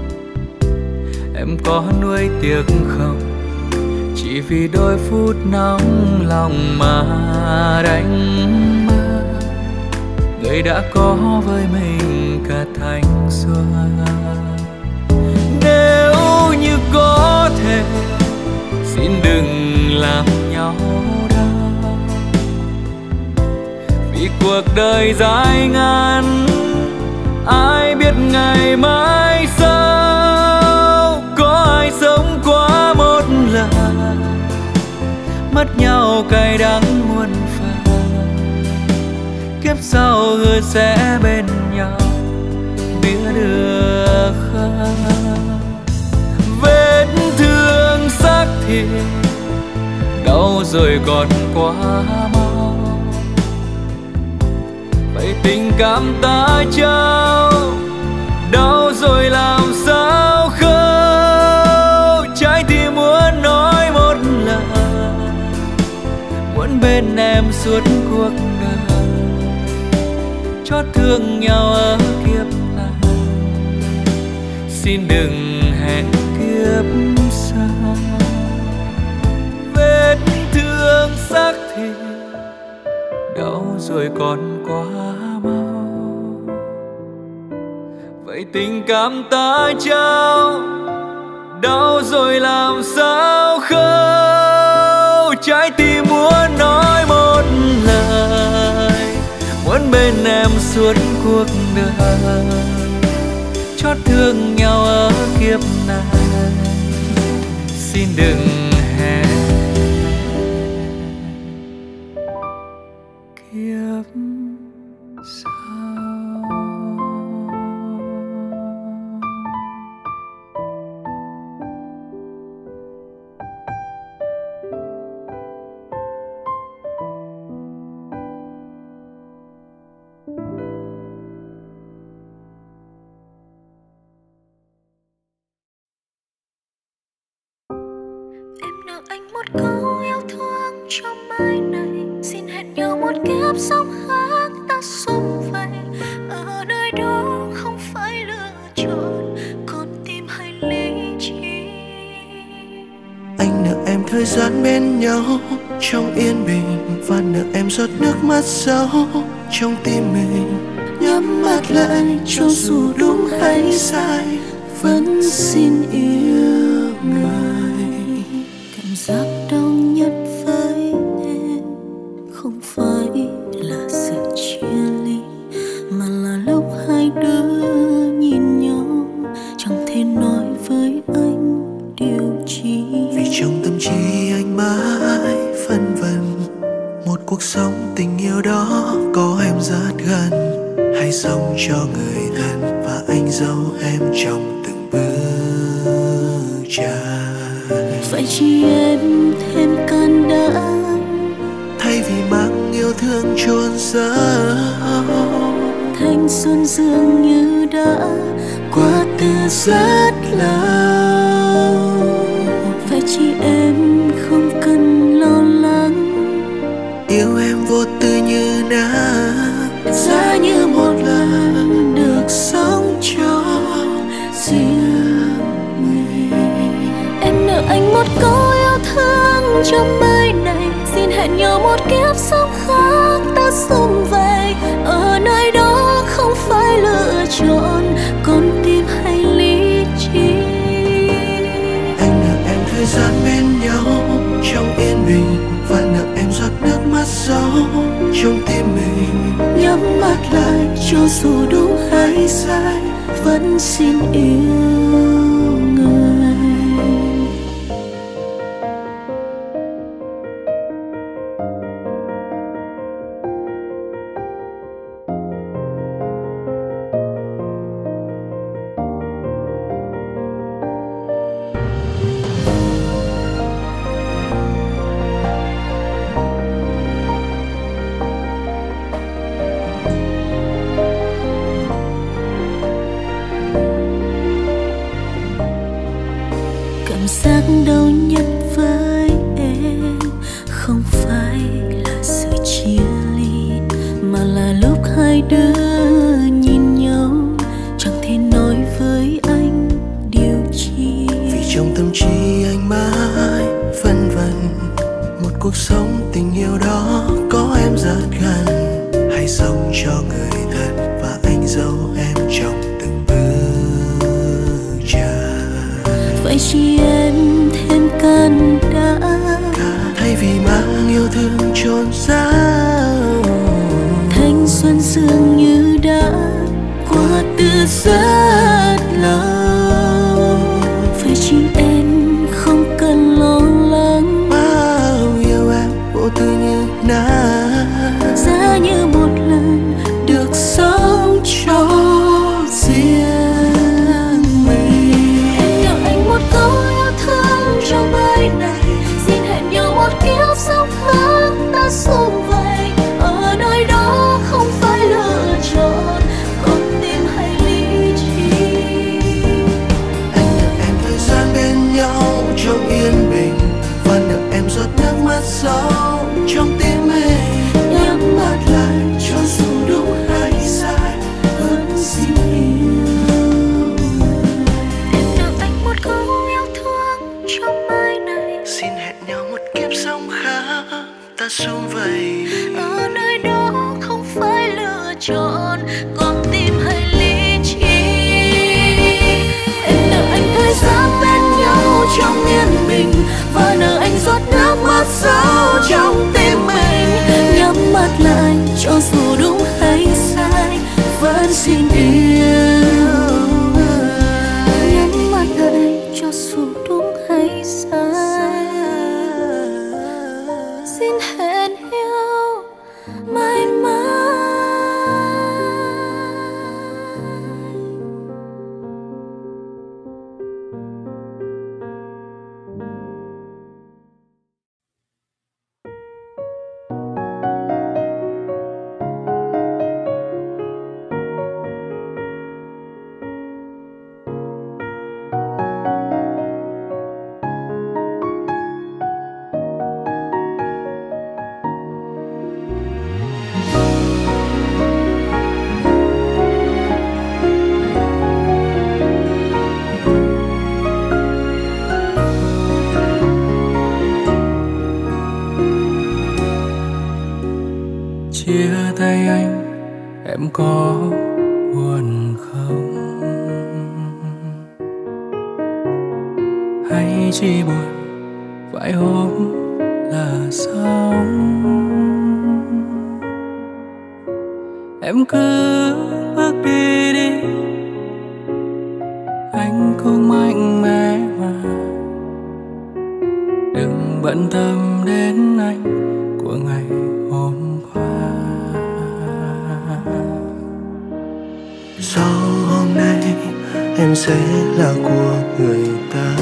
Em có nuối tiếc không, chỉ vì đôi phút nóng lòng mà đánh mất người đã có với mình cả thanh xuân. Nếu như có thể xin đừng làm nhau đau, vì cuộc đời dài ngắn ai biết ngày mai sau. Có ai sống qua một lần mất nhau cay đắng muôn phần, kiếp sau hứa sẽ bên nhau biết được không? Vết thương xác thịt đau rồi còn quá mau, vậy tình cảm ta trao đau rồi làm sao khâu. Trái tim muốn nói một lần, muốn bên em suốt cuộc đời, chót thương nhau ở kiếp này, xin đừng hẹn kiếp sau. Vết thương xác thịt đau rồi còn quá mau, vậy tình cảm ta trao đau rồi làm sao khâu. Trái tim muốn nói một lời, muốn bên em suốt cuộc đời, chót thương nhau ở kiếp này, xin đừng hẹn kiếp sau. gian bên nhau trong yên bình, và nợ em giọt nước mắt sâu trong tim mình. Nhắm mắt lại cho dù đúng hay sai, vẫn xin yêu người. Cảm giác đau nhất với em không phải là sự chia ly, mà là lúc hai đứa nhìn nhau chẳng thể nói với anh điều chi. Vì trong tâm trí anh mãi phân vân, một cuộc sống tình yêu đó có em rất gần, hay sống cho người thân và anh giấu em trong từng bước chân. Phải chi em thêm can đảm, thay vì mang yêu thương chôn giấu. thanh xuân dường như đã qua từ rất lâu. Phải chi em không cần lo lắng, yêu em vô tư như nắng, giá như một lần được sống cho riêng mình. Em nợ anh một câu yêu thương trong đời này, xin hẹn nhau một kiếp sống khác ta sum vầy. Ở nơi đó không phải lựa chọn con tim hay lý trí. anh nợ em thời gian bên nhau trong yên bình, và nợ em giọt nước mắt sâu trong tim mình. Nhắm mắt lại cho dù đúng hay sai, vẫn xin yêu người. Cảm giác đau nhất với em không phải là sự chia ly, mà là lúc hai đứa nhìn nhau chẳng thể nói với anh điều chi. Vì trong tâm trí anh mãi phân vân, một cuộc sống tình yêu đó có em rất gần, hay sống cho người thân và anh giấu em trong từng bước chân. Phải chi em thêm can đảm, thay vì mang yêu thương chôn giấu. thanh xuân dường như đã qua từ rất lâu. Phải chi em không cần lo lắng, Bao yêu em vô tư như nắng, giá như một lần được sống cho riêng mình. em nợ anh một câu yêu thương trong đời này, xin hẹn nhau một kiếp sống khác ta sum vầy. Ở nơi đó không phải lựa chọn con tim hay lý trí. Anh nợ em thời gian bên nhau trong yên bình, và nợ em giọt nước mắt sâu trong tim mình. Nhắm mắt lại cho dù đúng hay sai, vẫn xin yêu. em nợ anh một câu yêu thương trong đời này, Xin hẹn nhau một kiếp sống khác ta sum vầy. ở nơi đó không phải lựa chọn con tim hay lý trí. Em nợ anh thời gian bên nhau trong yên bình, và nợ anh giọt nước mắt sâu trong tim mình. Nhắm mắt lại cho dù đúng hay sai, vẫn xin yêu. Nhắm mắt lại cho dù đúng hay sai, xin hẹn nhau mãi mãi. chia tay anh, em có buồn không? Hay chỉ buồn vài hôm là xong? Em cứ bước đi đi, anh cũng mạnh mẽ mà. Đừng bận tâm đến anh của ngày hôm qua. Sau hôm nay em sẽ là của người ta.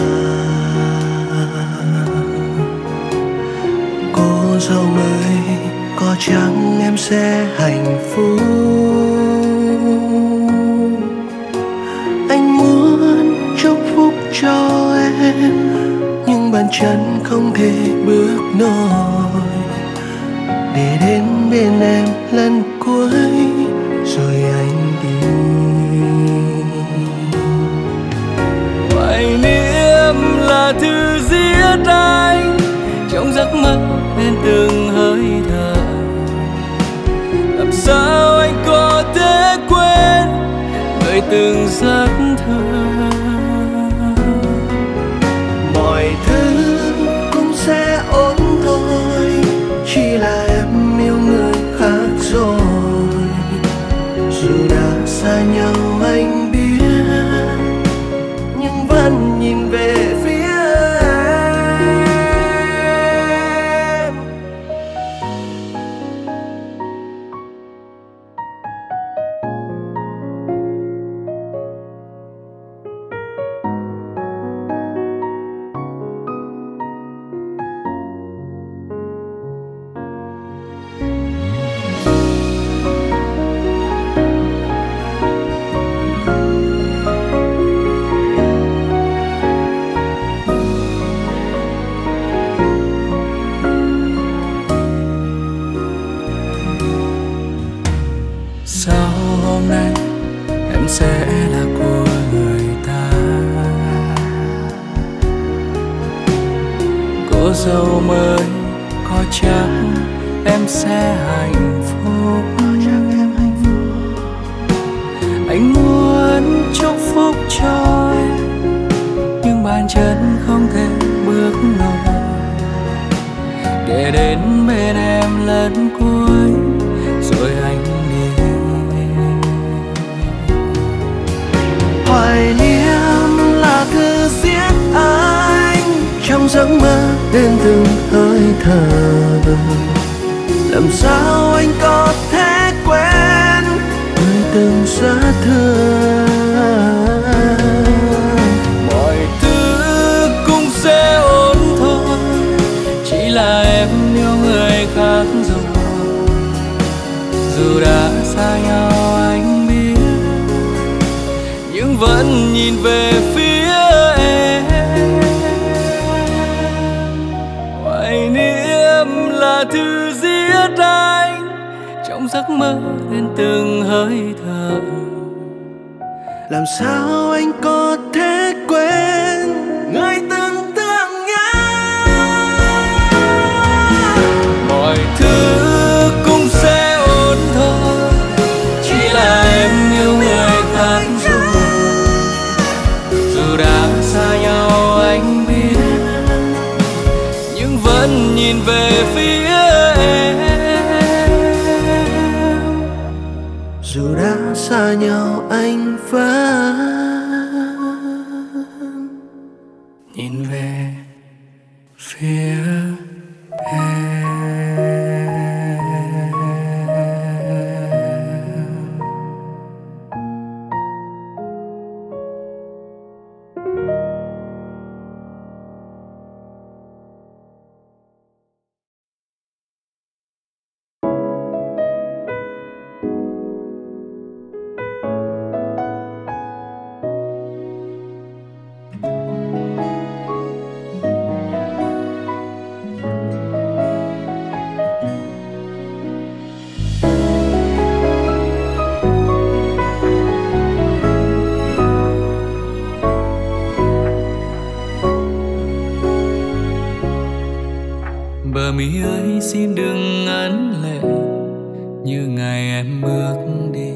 Cô dâu mới có chăng em sẽ hạnh phúc. Anh muốn chúc phúc cho em, nhưng bàn chân không thể bước nổi để đến bên em lần cuối rồi anh đi. Hoài niệm là thứ giết anh trong giấc mơ nên từng hơi thở. Làm sao anh có thể quên người từng rất thương. Mọi thứ cũng sẽ ổn thôi, chỉ là em yêu người khác rồi. Dù đã xa nhau anh biết, nhưng vẫn nhìn về phía em. Sau hôm nay em sẽ là của người ta. Cô dâu mới có chắc em sẽ hạnh phúc. Anh muốn chúc phúc cho em, nhưng bàn chân không thể bước nổi để đến bên em lần cuối rồi anh đi. Hoài niệm là thứ giết anh trong giấc mơ đến từng hơi thở. Làm sao anh có thể quên người từng rất thương. Mọi thứ cũng sẽ ổn thôi, chỉ là em yêu người khác rồi. Dù đã xa nhau anh biết, nhưng vẫn nhìn về phía em. Hoài niệm là thứ giết anh trong giấc mơ đến từng hơi thở. Làm sao anh có thể quên người từng thương nhớ. Mọi thứ cũng sẽ ổn thôi, chỉ là em yêu người khác rồi. Dù đã xa nhau anh biết, nhưng vẫn nhìn về phía em. Dù đã xa nhau anh vẫn nhìn về phía em. Bờ mi ơi xin đừng ngấn lệ, như ngày em bước đi.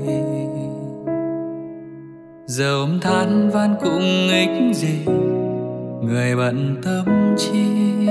Giờ ôm than van cũng ích gì, người bận tâm chi.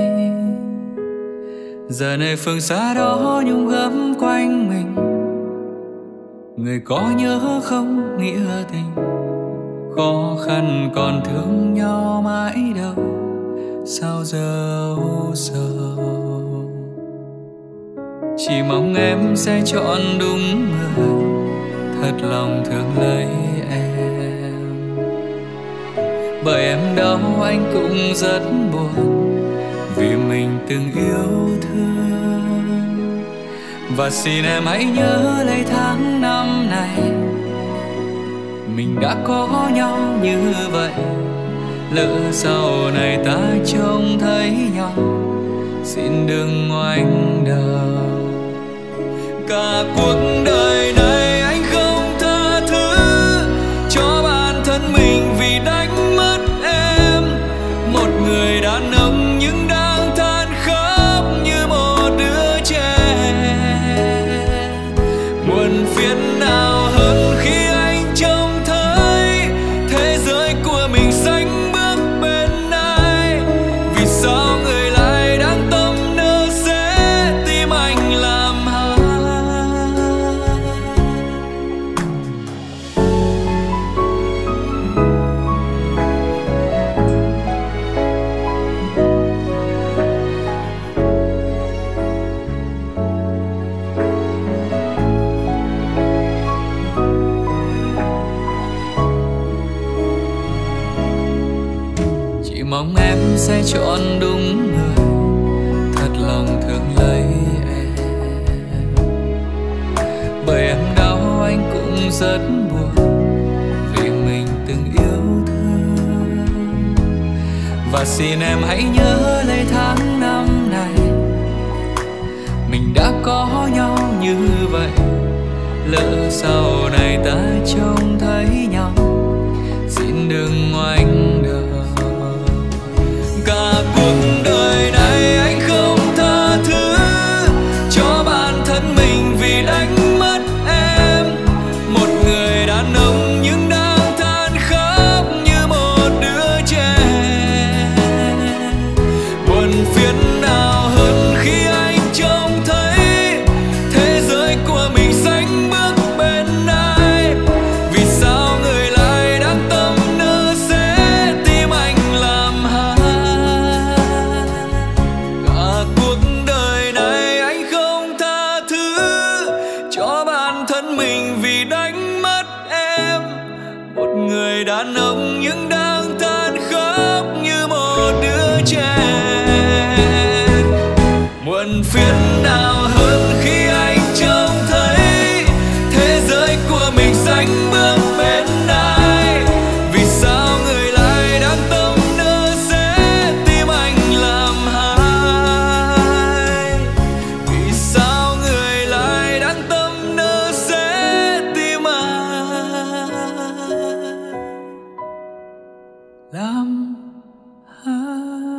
Giờ này phương xa đó nhung gấm quanh mình, người có nhớ không nghĩa tình. Khó khăn còn thương nhau mãi đâu, sao giờ u sầu. Chỉ mong em sẽ chọn đúng người, thật lòng thương lấy em. Bởi em đau anh cũng rất buồn, vì mình từng yêu thương. Và xin em hãy nhớ lấy tháng năm này, mình đã có nhau như vậy. Lỡ sau này ta trông thấy nhau, xin đừng ngoảnh đầu. Cả cuộc đời này anh không tha thứ cho bản thân mình vì đánh mất em. Một người đàn ông nhưng đang than khóc như một đứa trẻ. Muộn phiền nào hơn khi anh trông thấy thế giới của mình sánh bước bên ai. Vì sao người lại đang tâm nỡ sẽ tim anh làm hại. Chỉ mong em sẽ chọn đúng người, thật lòng thương lấy em. Bởi em đau anh cũng rất buồn, vì mình từng yêu thương. Và xin em hãy nhớ lấy tháng năm này, mình đã có nhau như vậy. Lỡ sau này ta trông thấy nhau, xin đừng ngoảnh đầu. Cả cuộc đời này anh không tha thứ cho bản thân mình vì đánh mất em. Một người đàn ông nhưng đang than khóc như một đứa trẻ. Buồn phiền nào hơn khi anh trông thấy thế giới của mình sánh bước bên ai. Vì sao người lại đang tâm nỡ sẽ tim anh làm hại. Cả cuộc đời này anh không tha thứ cho bản thân mình vì đánh mất em. Một người đàn ông nhưng đang than khóc như một đứa trẻ. Muộn phiền nào hơn khi anh trông thấy thế giới của mình sánh bước bên ai. Vì sao người lại đang tâm nỡ sẽ tim anh làm hại. Vì sao người lại đang tâm nỡ sẽ tim anh làm hại.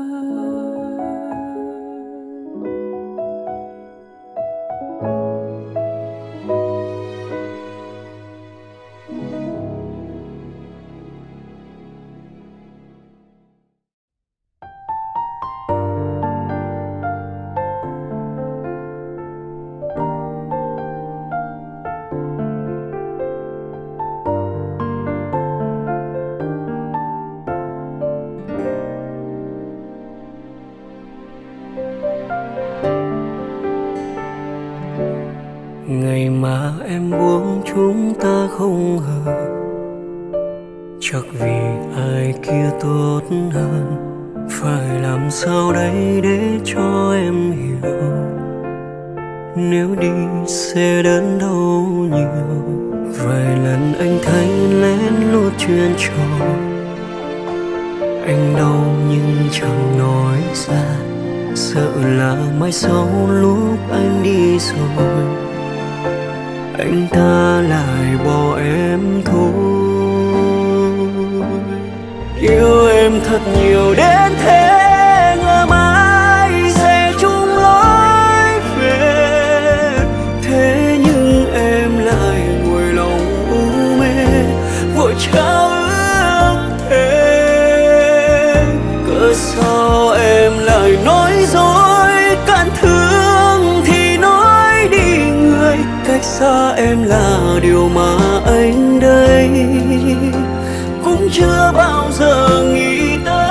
Ngày mà em buông chúng ta không hợp, chắc vì ai kia tốt hơn. Phải làm sao đây để cho em hiểu, nếu đi sẽ đớn đau nhiều. Vài lần anh thấy lén lút chuyện trò, anh đau nhưng chẳng nói ra. Sợ là mai sau lúc anh đi rồi, anh ta lại bỏ em thôi. Yêu em thật nhiều đến thế, ngờ mãi sẽ chung lối về. Thế nhưng em là điều mà anh đây cũng chưa bao giờ nghĩ tới.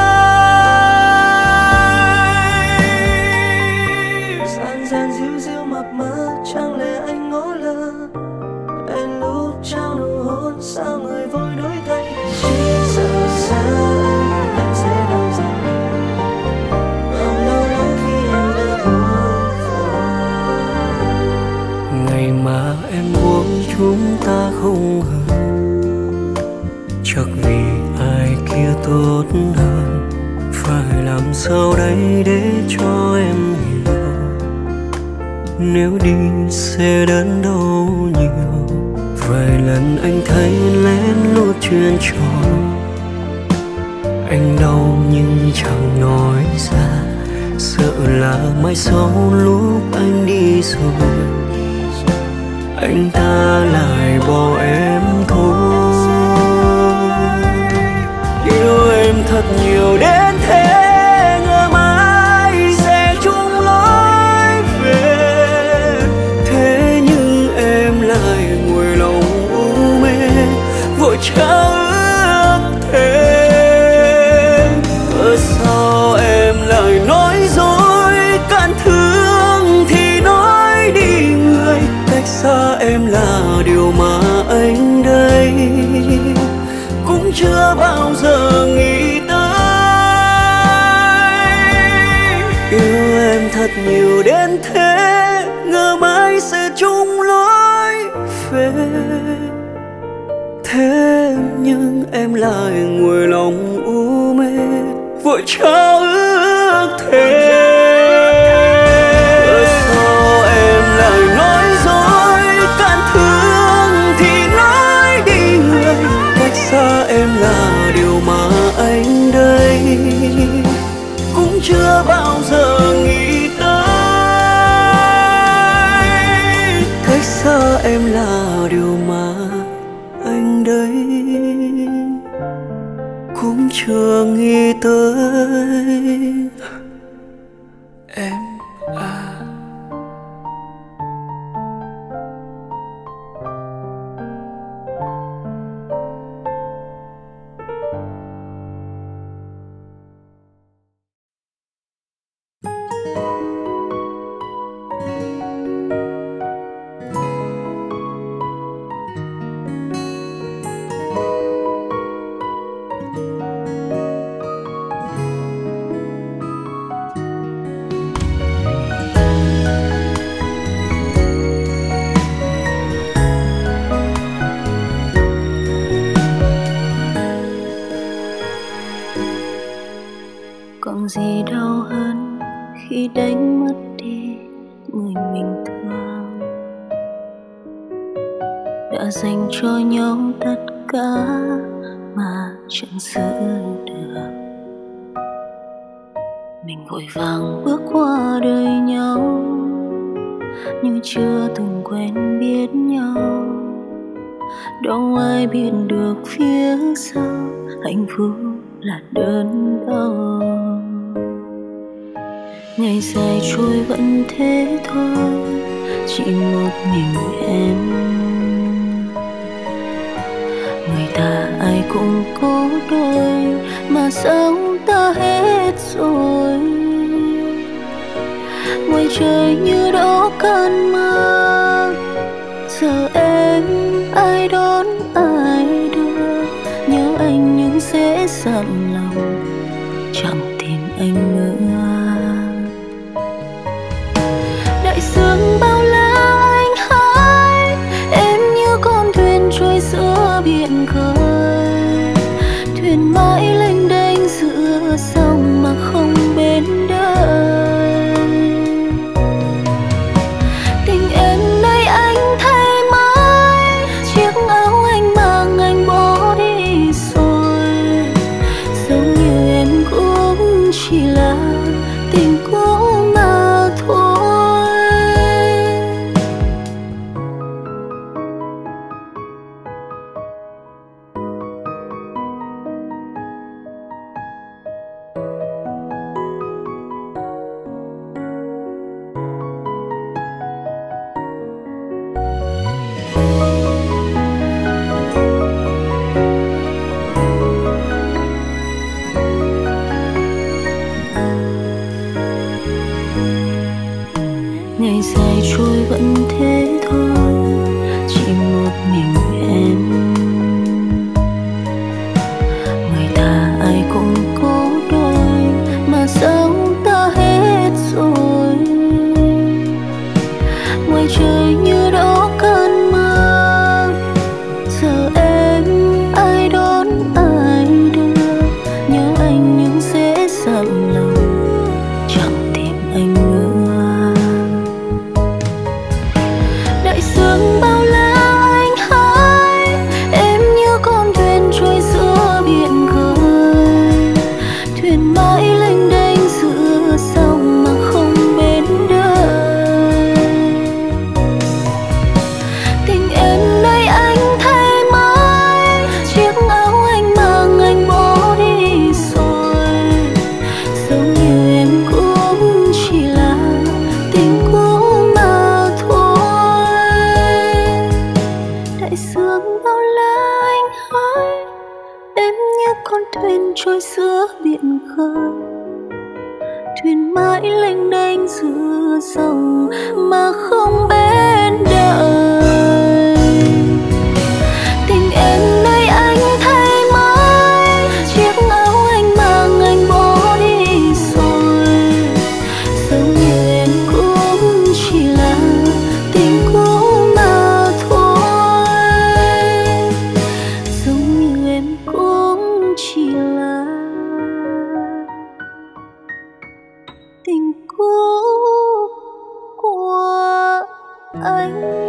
Gian gian díu díu mập mờ, chẳng lẽ anh ngó lơ em lúc trao nụ hôn, sao người vội đổi thay. Chỉ sợ xa anh, anh sẽ đau dần. Không đau lắm khi em đã buồn rồi. Ngày mà em buông chúng ta không hơn, chắc vì ai kia tốt hơn. Phải làm sao đây để cho em hiểu, nếu đi sẽ đớn đau nhiều. Vài lần anh thấy lén lút chuyện trò, anh đau nhưng chẳng nói ra, sợ là mai sau lúc anh đi rồi anh ta lại bỏ em thôi. Yêu em thật nhiều đến thế, ngờ mãi sẽ chung lối về. Thế nhưng em lại ngồi lòng u mê, vội trao ước thề. Cớ sao em lại nói dối, cạn thương thì nói đi người. Cách xa em là điều mà anh đây cũng chưa bao giờ nghĩ tới. Yêu em thật nhiều đến thế, ngờ mãi sẽ chung lối về. Thế nhưng em lại ngồi lòng u mê, vội trao ước thề. Cớ sao em lại nói dối, cạn thương thì nói đi người. Cách xa em là điều mà anh đây cũng chưa bao giờ nghĩ tới. Cách xa em là điều mà anh đây cũng chưa nghĩ tới. Em à. Còn gì đau hơn khi đánh mất đi người mình thương, đã dành cho nhau tất cả mà chẳng giữ được. Mình vội vàng bước qua đời nhau như chưa từng quen biết nhau. Đâu ai biết được phía sau hạnh phúc là đớn đau. Ngày dài trôi vẫn thế thôi, chỉ một mình em. Người ta ai cũng có đôi, mà sao ta hết rồi. Ngoài trời như đó cơn mưa, giờ em ai đón ai đưa. Nhớ anh nhưng sẽ dặn lòng, chẳng tìm anh nữa. Đại dương bao la anh hái, em như con thuyền trôi giữa biển khơi. Thuyền mãi lênh đênh giữa sông mà không bên đời. Ngày dài trôi vẫn thế thôi, chỉ một mình em. Người ta ai cũng có đôi, mà sao ta hết rồi. Ngoài trời như đó cơn mưa, giờ em ai đón ai đưa. Nhớ anh nhưng dễ dặm lòng, chẳng tìm anh nữa. Đại dương bao la anh hái, em như con thuyền trôi giữa biển khơi. Thuyền mãi lênh đênh giữa sông mà không bến đời. Tình em nơi anh thay mới, chiếc áo anh mang anh bỏ đi rồi. Giống như em cũng chỉ là tình cũ mà thôi. Đại dương bao la anh hái, em như con thuyền trôi giữa biển khơi. Thuyền mãi lênh đênh giữa dòng mà không bến đời. Tình em nơi anh thay mới, chiếc áo anh mang anh bỏ đi rồi. Giống như em cũng chỉ là tình cũ mà thôi. Giống như em cũng chỉ là tình cũ của anh.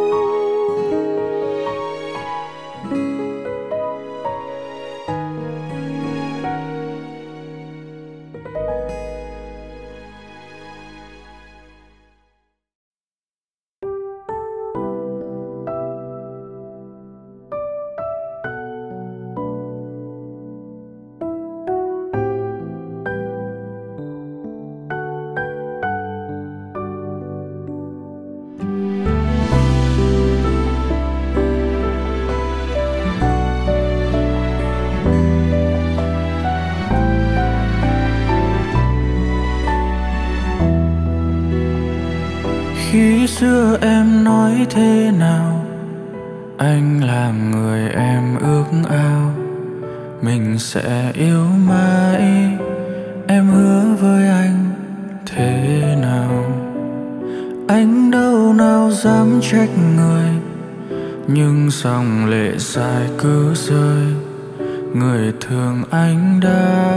Khi xưa em nói thế nào, anh là người em ước ao. Mình sẽ yêu mãi, em hứa với anh thế nào. Anh đâu nào dám trách người, nhưng dòng lệ dài cứ rơi. Người thương anh đã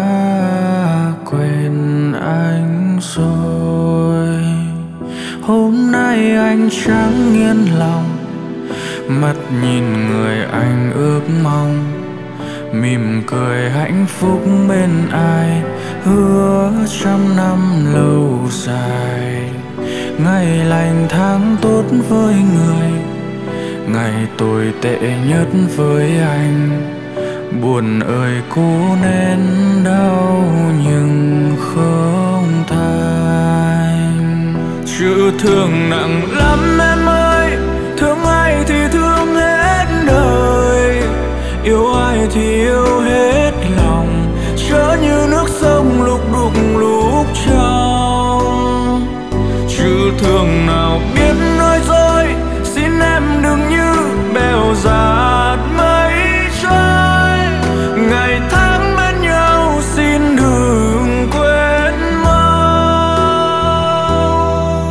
quên anh rồi. Hôm nay anh chẳng yên lòng, mắt nhìn người anh ước mong. Mỉm cười hạnh phúc bên ai, hứa trăm năm lâu dài. Ngày lành tháng tốt với người, ngày tồi tệ nhất với anh. Buồn ơi cố nén đau nhưng không thành. Chữ thương nặng lắm em ơi, thương ai thì thương hết đời. Yêu ai thì yêu hết lòng, chớ như nước sông lúc đục lúc trong. Chữ thương nào biết nói dối, xin em đừng như bèo dạt mây trôi. Ngày tháng bên nhau xin đừng quên mau.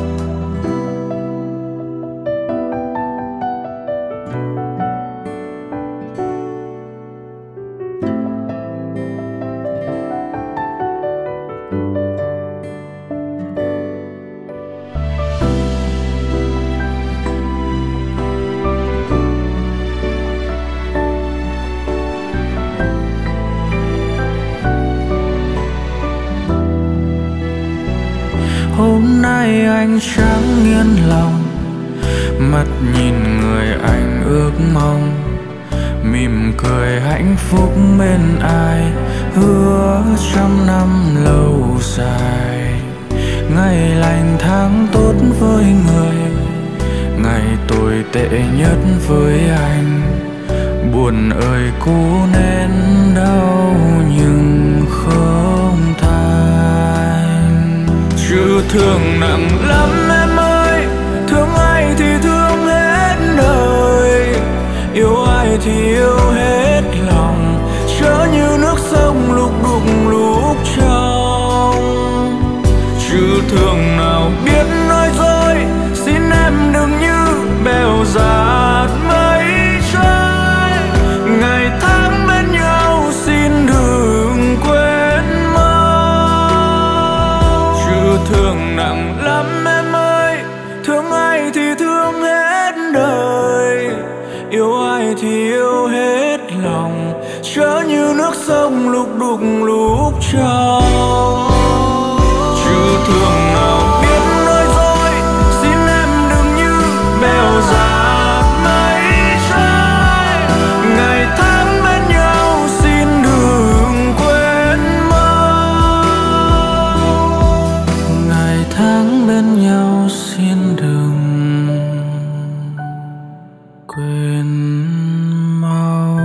Hôm nay anh chẳng yên lòng, mắt nhìn người anh ước mong. Mỉm cười hạnh phúc bên ai, hứa trăm năm lâu dài. Ngày lành tháng tốt với người, ngày tồi tệ nhất với anh. Buồn ơi cố nén đau nhưng không thành. Chứ thương nặng lắm em ơi, thương ai thì thương hết đời, yêu ai thì yêu hết lòng, chớ như nước sông lúc đục lúc trong. Chứ thương nào biết nói dối, xin em đừng như bèo dạt mây trôi. Ngày tháng bên nhau xin đừng quên mau. Chứ thương nặng lắm em ơi, thương ai thì thương hết đời, yêu ai thì yêu hết lòng, chớ như nước sông lúc đục lúc trong. Chứ thương nào biết nói dối, xin em đừng như bèo dạt mây trôi. Ngày tháng bên nhau xin đừng quên mau. Ngày tháng bên nhau xin đừng quên mau.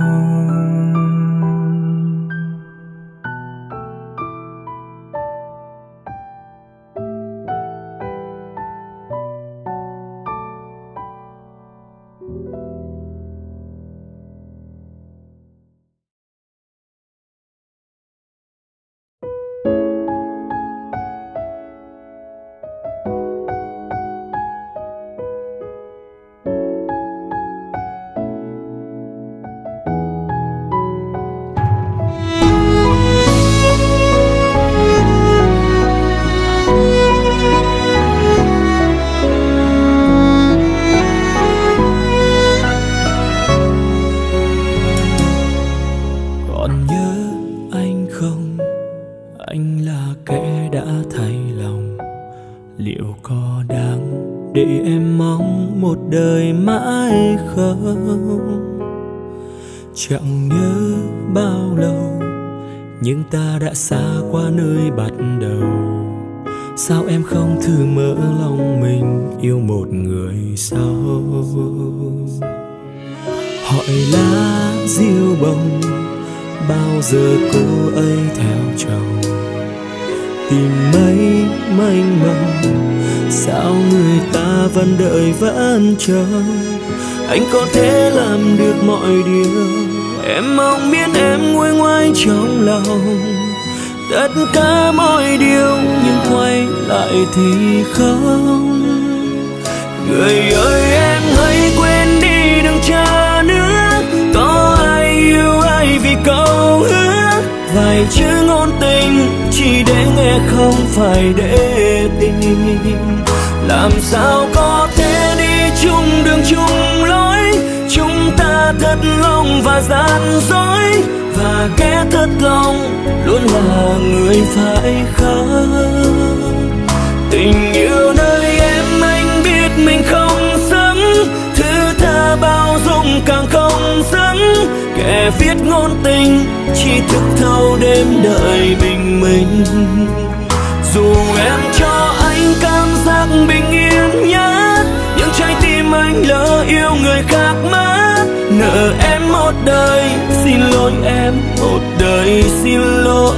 để em mong một đời mãi không. Chẳng nhớ bao lâu nhưng ta đã xa qua nơi bắt đầu. Sao em không thử mở lòng mình yêu một người sau? Hỏi lá diêu bông bao giờ cô ấy theo chồng, tìm mấy mênh mông sao người ta vẫn đợi vẫn chờ. Anh có thể làm được mọi điều, em mong biết em nguôi ngoai trong lòng tất cả mọi điều, nhưng quay lại thì không. Người ơi em hãy quên đi đừng chờ nữa, có ai yêu ai vì câu hứa. Vài chữ ngôn tình chỉ để nghe không phải để tìm. Làm sao có thể đi chung đường chung lối, chúng ta thật lòng và gian dối, và kẻ thật lòng luôn là người phải khóc. Tình yêu nơi em anh biết mình không xứng, thứ tha bao dung càng không xứng. Kẻ viết ngôn tình chỉ thức thâu đêm đợi bình minh. Dù em cho anh cảm giác bình yên nhất, nhưng trái tim anh lỡ yêu người khác mất. Nợ em một đời, xin lỗi em một đời xin lỗi.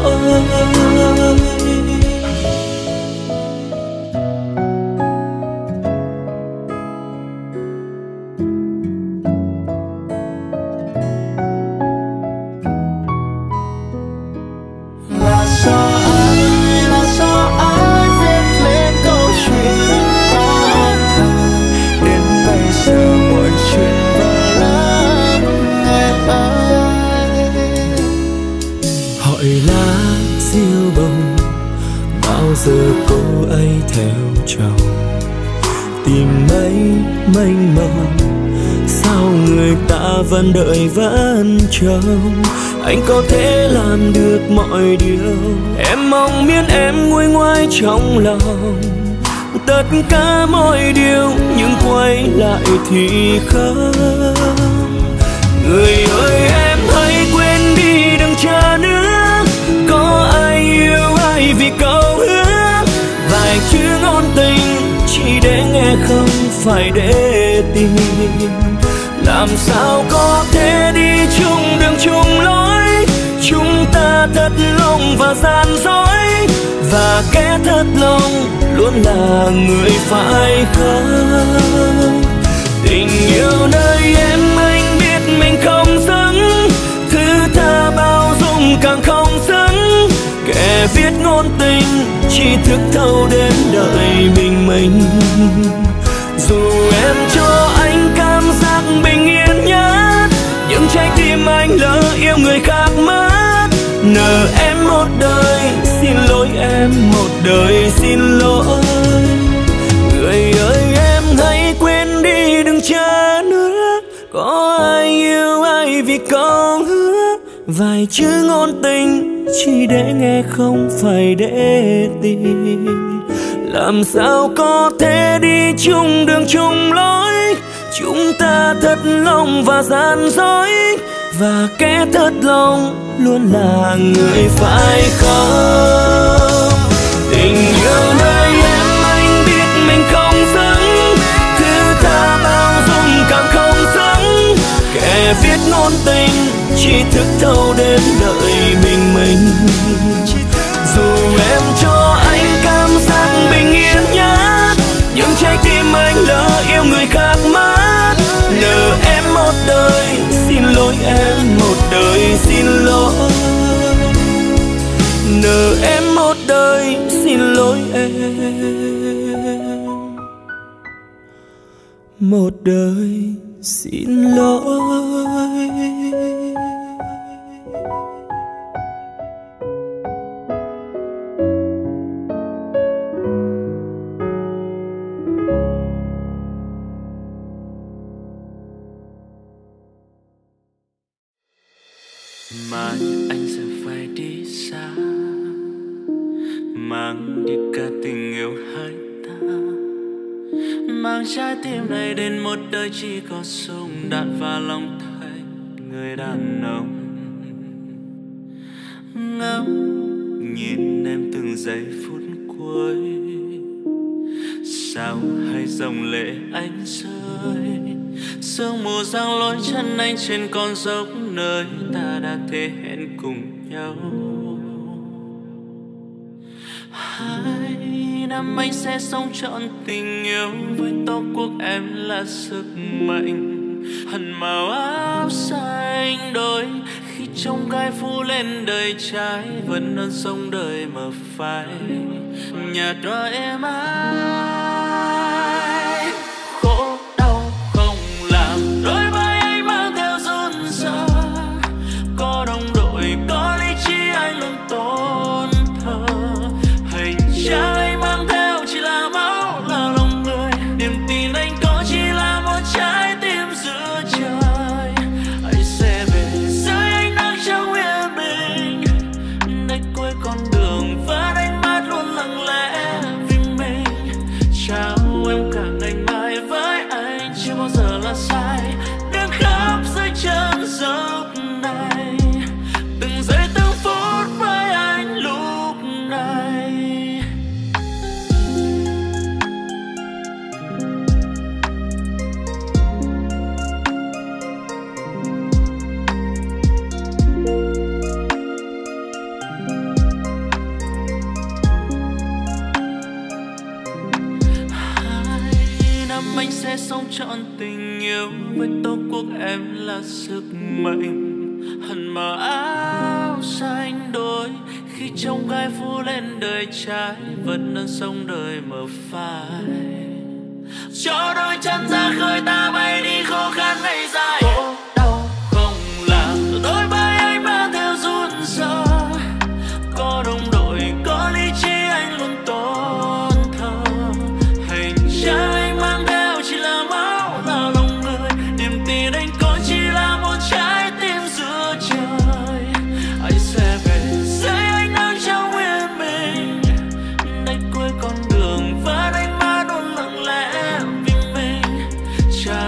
Giờ cô ấy theo chồng, tìm mấy mênh mông sao người ta vẫn đợi vẫn chờ. Anh có thể làm được mọi điều, em mong biết em nguôi ngoai trong lòng tất cả mọi điều, nhưng quay lại thì không. Người ơi em hãy quên đi đừng chờ nữa, có ai yêu ai vì câu hứa. Vài chữ ngôn tình chỉ để nghe không phải để tìm. Làm sao có thể đi chung đường chung lối, chúng ta thật lòng và gian dối, và kẻ thật lòng luôn là người phải khóc. Tình yêu nơi em anh biết mình không xứng, thứ tha bao dung càng không xứng. Kẻ viết ngôn tình chỉ thức thâu đến đời bình minh. Dù em cho anh cảm giác bình yên nhất, nhưng trái tim anh lỡ yêu người khác mất. Nợ em một đời, xin lỗi em một đời xin lỗi. Người ơi em hãy quên đi đừng chờ nữa, có ai yêu ai vì câu hứa. Vài chữ ngôn tình chỉ để nghe không phải để tin. Làm sao có thể đi chung đường chung lối, chúng ta thật lòng và gian dối. Và kẻ thật lòng luôn là người phải khóc. Tình yêu nơi em anh biết mình không xứng, thứ tha bao dung càng không xứng. Kẻ viết ngôn tình chỉ thức thâu đến đời bình minh. Dù em cho anh cảm giác bình yên nhất, nhưng trái tim anh lỡ yêu người khác mất. Nợ em một đời, xin lỗi em một đời xin lỗi. Nợ em một đời, xin lỗi em một đời xin lỗi. Mai anh sẽ phải đi xa, mang đi cả tình yêu hai ta, mang trái tim này đến một đời chỉ có súng đạn và lòng thấy người đàn ông. Ngắm nhìn em từng giây phút cuối, sao hay dòng lệ anh rơi. Sương mù giăng lối chân anh trên con dốc nơi ta đã thề hẹn cùng nhau. Hai năm anh sẽ sống trọn tình yêu, với tổ quốc em là sức mạnh. Hằn màu áo xanh đôi khi trông gai phủ lên đời trai, vẫn hơn sống đời mờ phai nhạt nhòa êm ái. Khổ đau không làm đôi vai anh mang theo run sợ, có đồng đội có lý trí anh luôn tôn thờ. Hành trang anh mang theo chỉ là máu là lòng người, niềm tin anh có chỉ là một trái tim giữa trời. Anh sẽ về dưới ánh nắng trong yên bình, nơi cuối con đường vẫn ánh mắt luôn lặng lẽ vì mình. Chào em cả ngày mai với anh chưa bao giờ là sai, đứng khắp dưới chân dốc này, từng giây từng phút với anh lúc này. Hai năm anh sẽ sống trọn tình yêu, với tổ quốc em là sức mạnh. Hằn màu áo xanh đôi khi trông gai phủ lên đời trai, vẫn đang sống đời mờ phai. Cho đôi chân ra khơi ta bay đi khó khăn ngày dài. Khổ đau không làm đôi vai anh mang theo run sợ, có đồng đội có lý trí anh luôn tôn thờ. Hành trang anh mang theo chỉ là máu là lòng người, niềm tin anh có chỉ là một trái tim giữa trời. Anh sẽ về dưới ánh nắng trong yên bình, nơi cuối con đường vẫn ánh mắt luôn lặng lẽ vì mình. Chào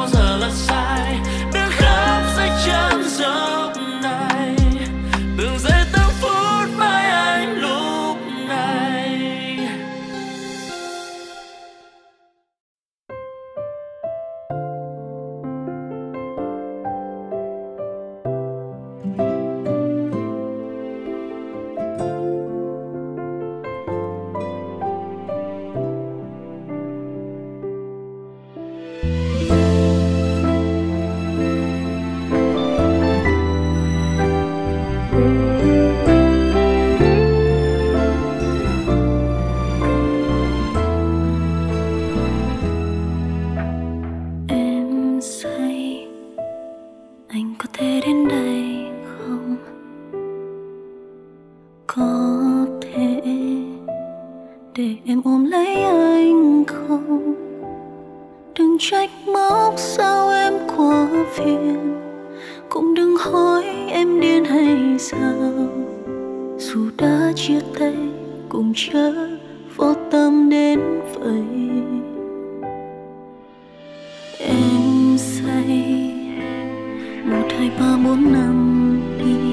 bao giờ là sai. Đừng khóc dưới chân dốc này, từng giây từng phút với anh lúc này. Em say, anh có thể đến đây không? Có thể để em ôm lấy anh không? Đừng trách móc sao em quá phiền, cũng đừng hỏi em điên hay sao. Dù đã chia tay cũng chớ vô tâm đến vậy. Em say một hai ba bốn năm đi,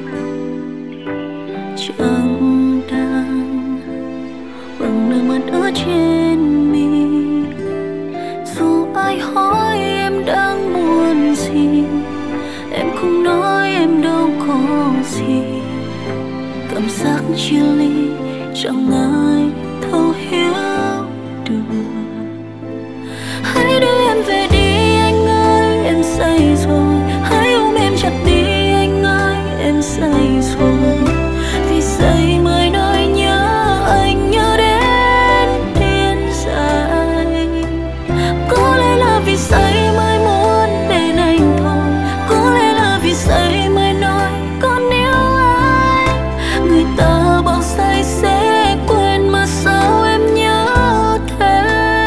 chẳng đang bằng nước mắt ở trên mi. Dù ai hỏi em đang buồn gì, em không nói em đâu có gì. Cảm giác chia ly chẳng ai thấu hiểu được. Hãy đưa em về đi anh ơi, em say rồi. Hãy ôm em chặt đi anh ơi, em say rồi. Vì say mới nói nhớ anh, nhớ đến điên dại. Có lẽ là vì say mới muốn bên anh thôi. Có lẽ là vì say mới nói còn yêu anh. Người ta bảo say sẽ quên mà sao em nhớ thế.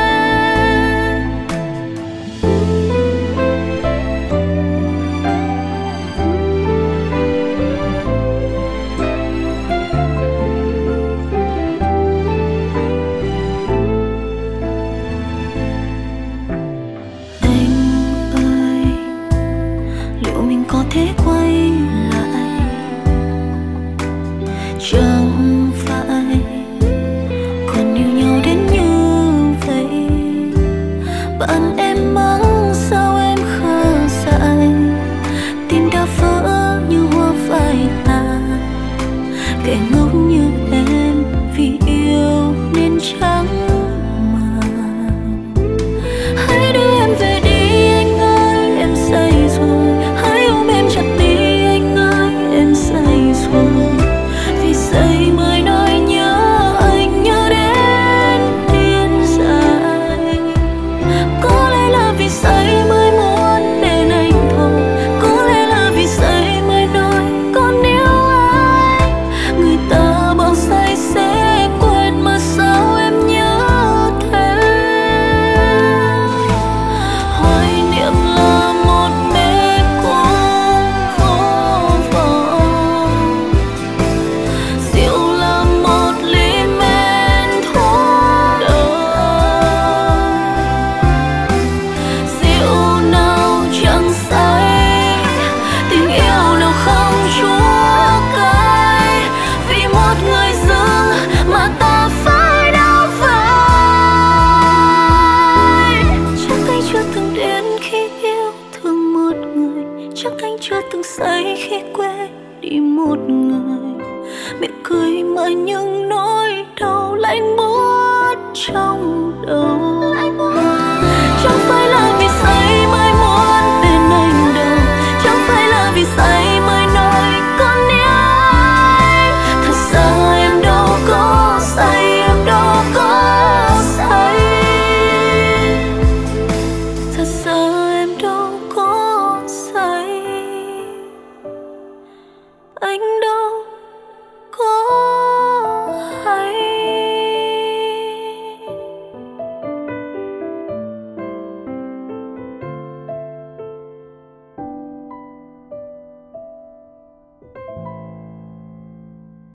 Có thể quay lại, chẳng phải còn yêu nhau đến như vậy. Bạn em mắng sao em khờ dại, tim đã vỡ như hoa phai tàn. Kẻ ngốc như em vì yêu nên chẳng màng. Hãy đưa em về đi anh ơi, em say rồi. Hãy ôm em chặt đi anh ơi, em say rồi. Vì say mới nói nhớ anh, nhớ đến điên dại. Có lẽ là vì say mới muốn bên anh thôi. Có lẽ là vì say mới nói còn yêu anh. Người ta bảo say sẽ quên mà sao em nhớ thế. Hoài niệm là một mê cung vô vọng, rượu là một ly men thuốc độc. Rượu nào chẳng say, tình yêu nào không chúa cay. Vì một người dưng mà ta phải đau vai. Chắc anh chưa từng đến khi yêu thương một người, chắc anh chưa từng say khi quên đi một người. Miệng cười mà những nỗi đau lạnh buốt trong đầu.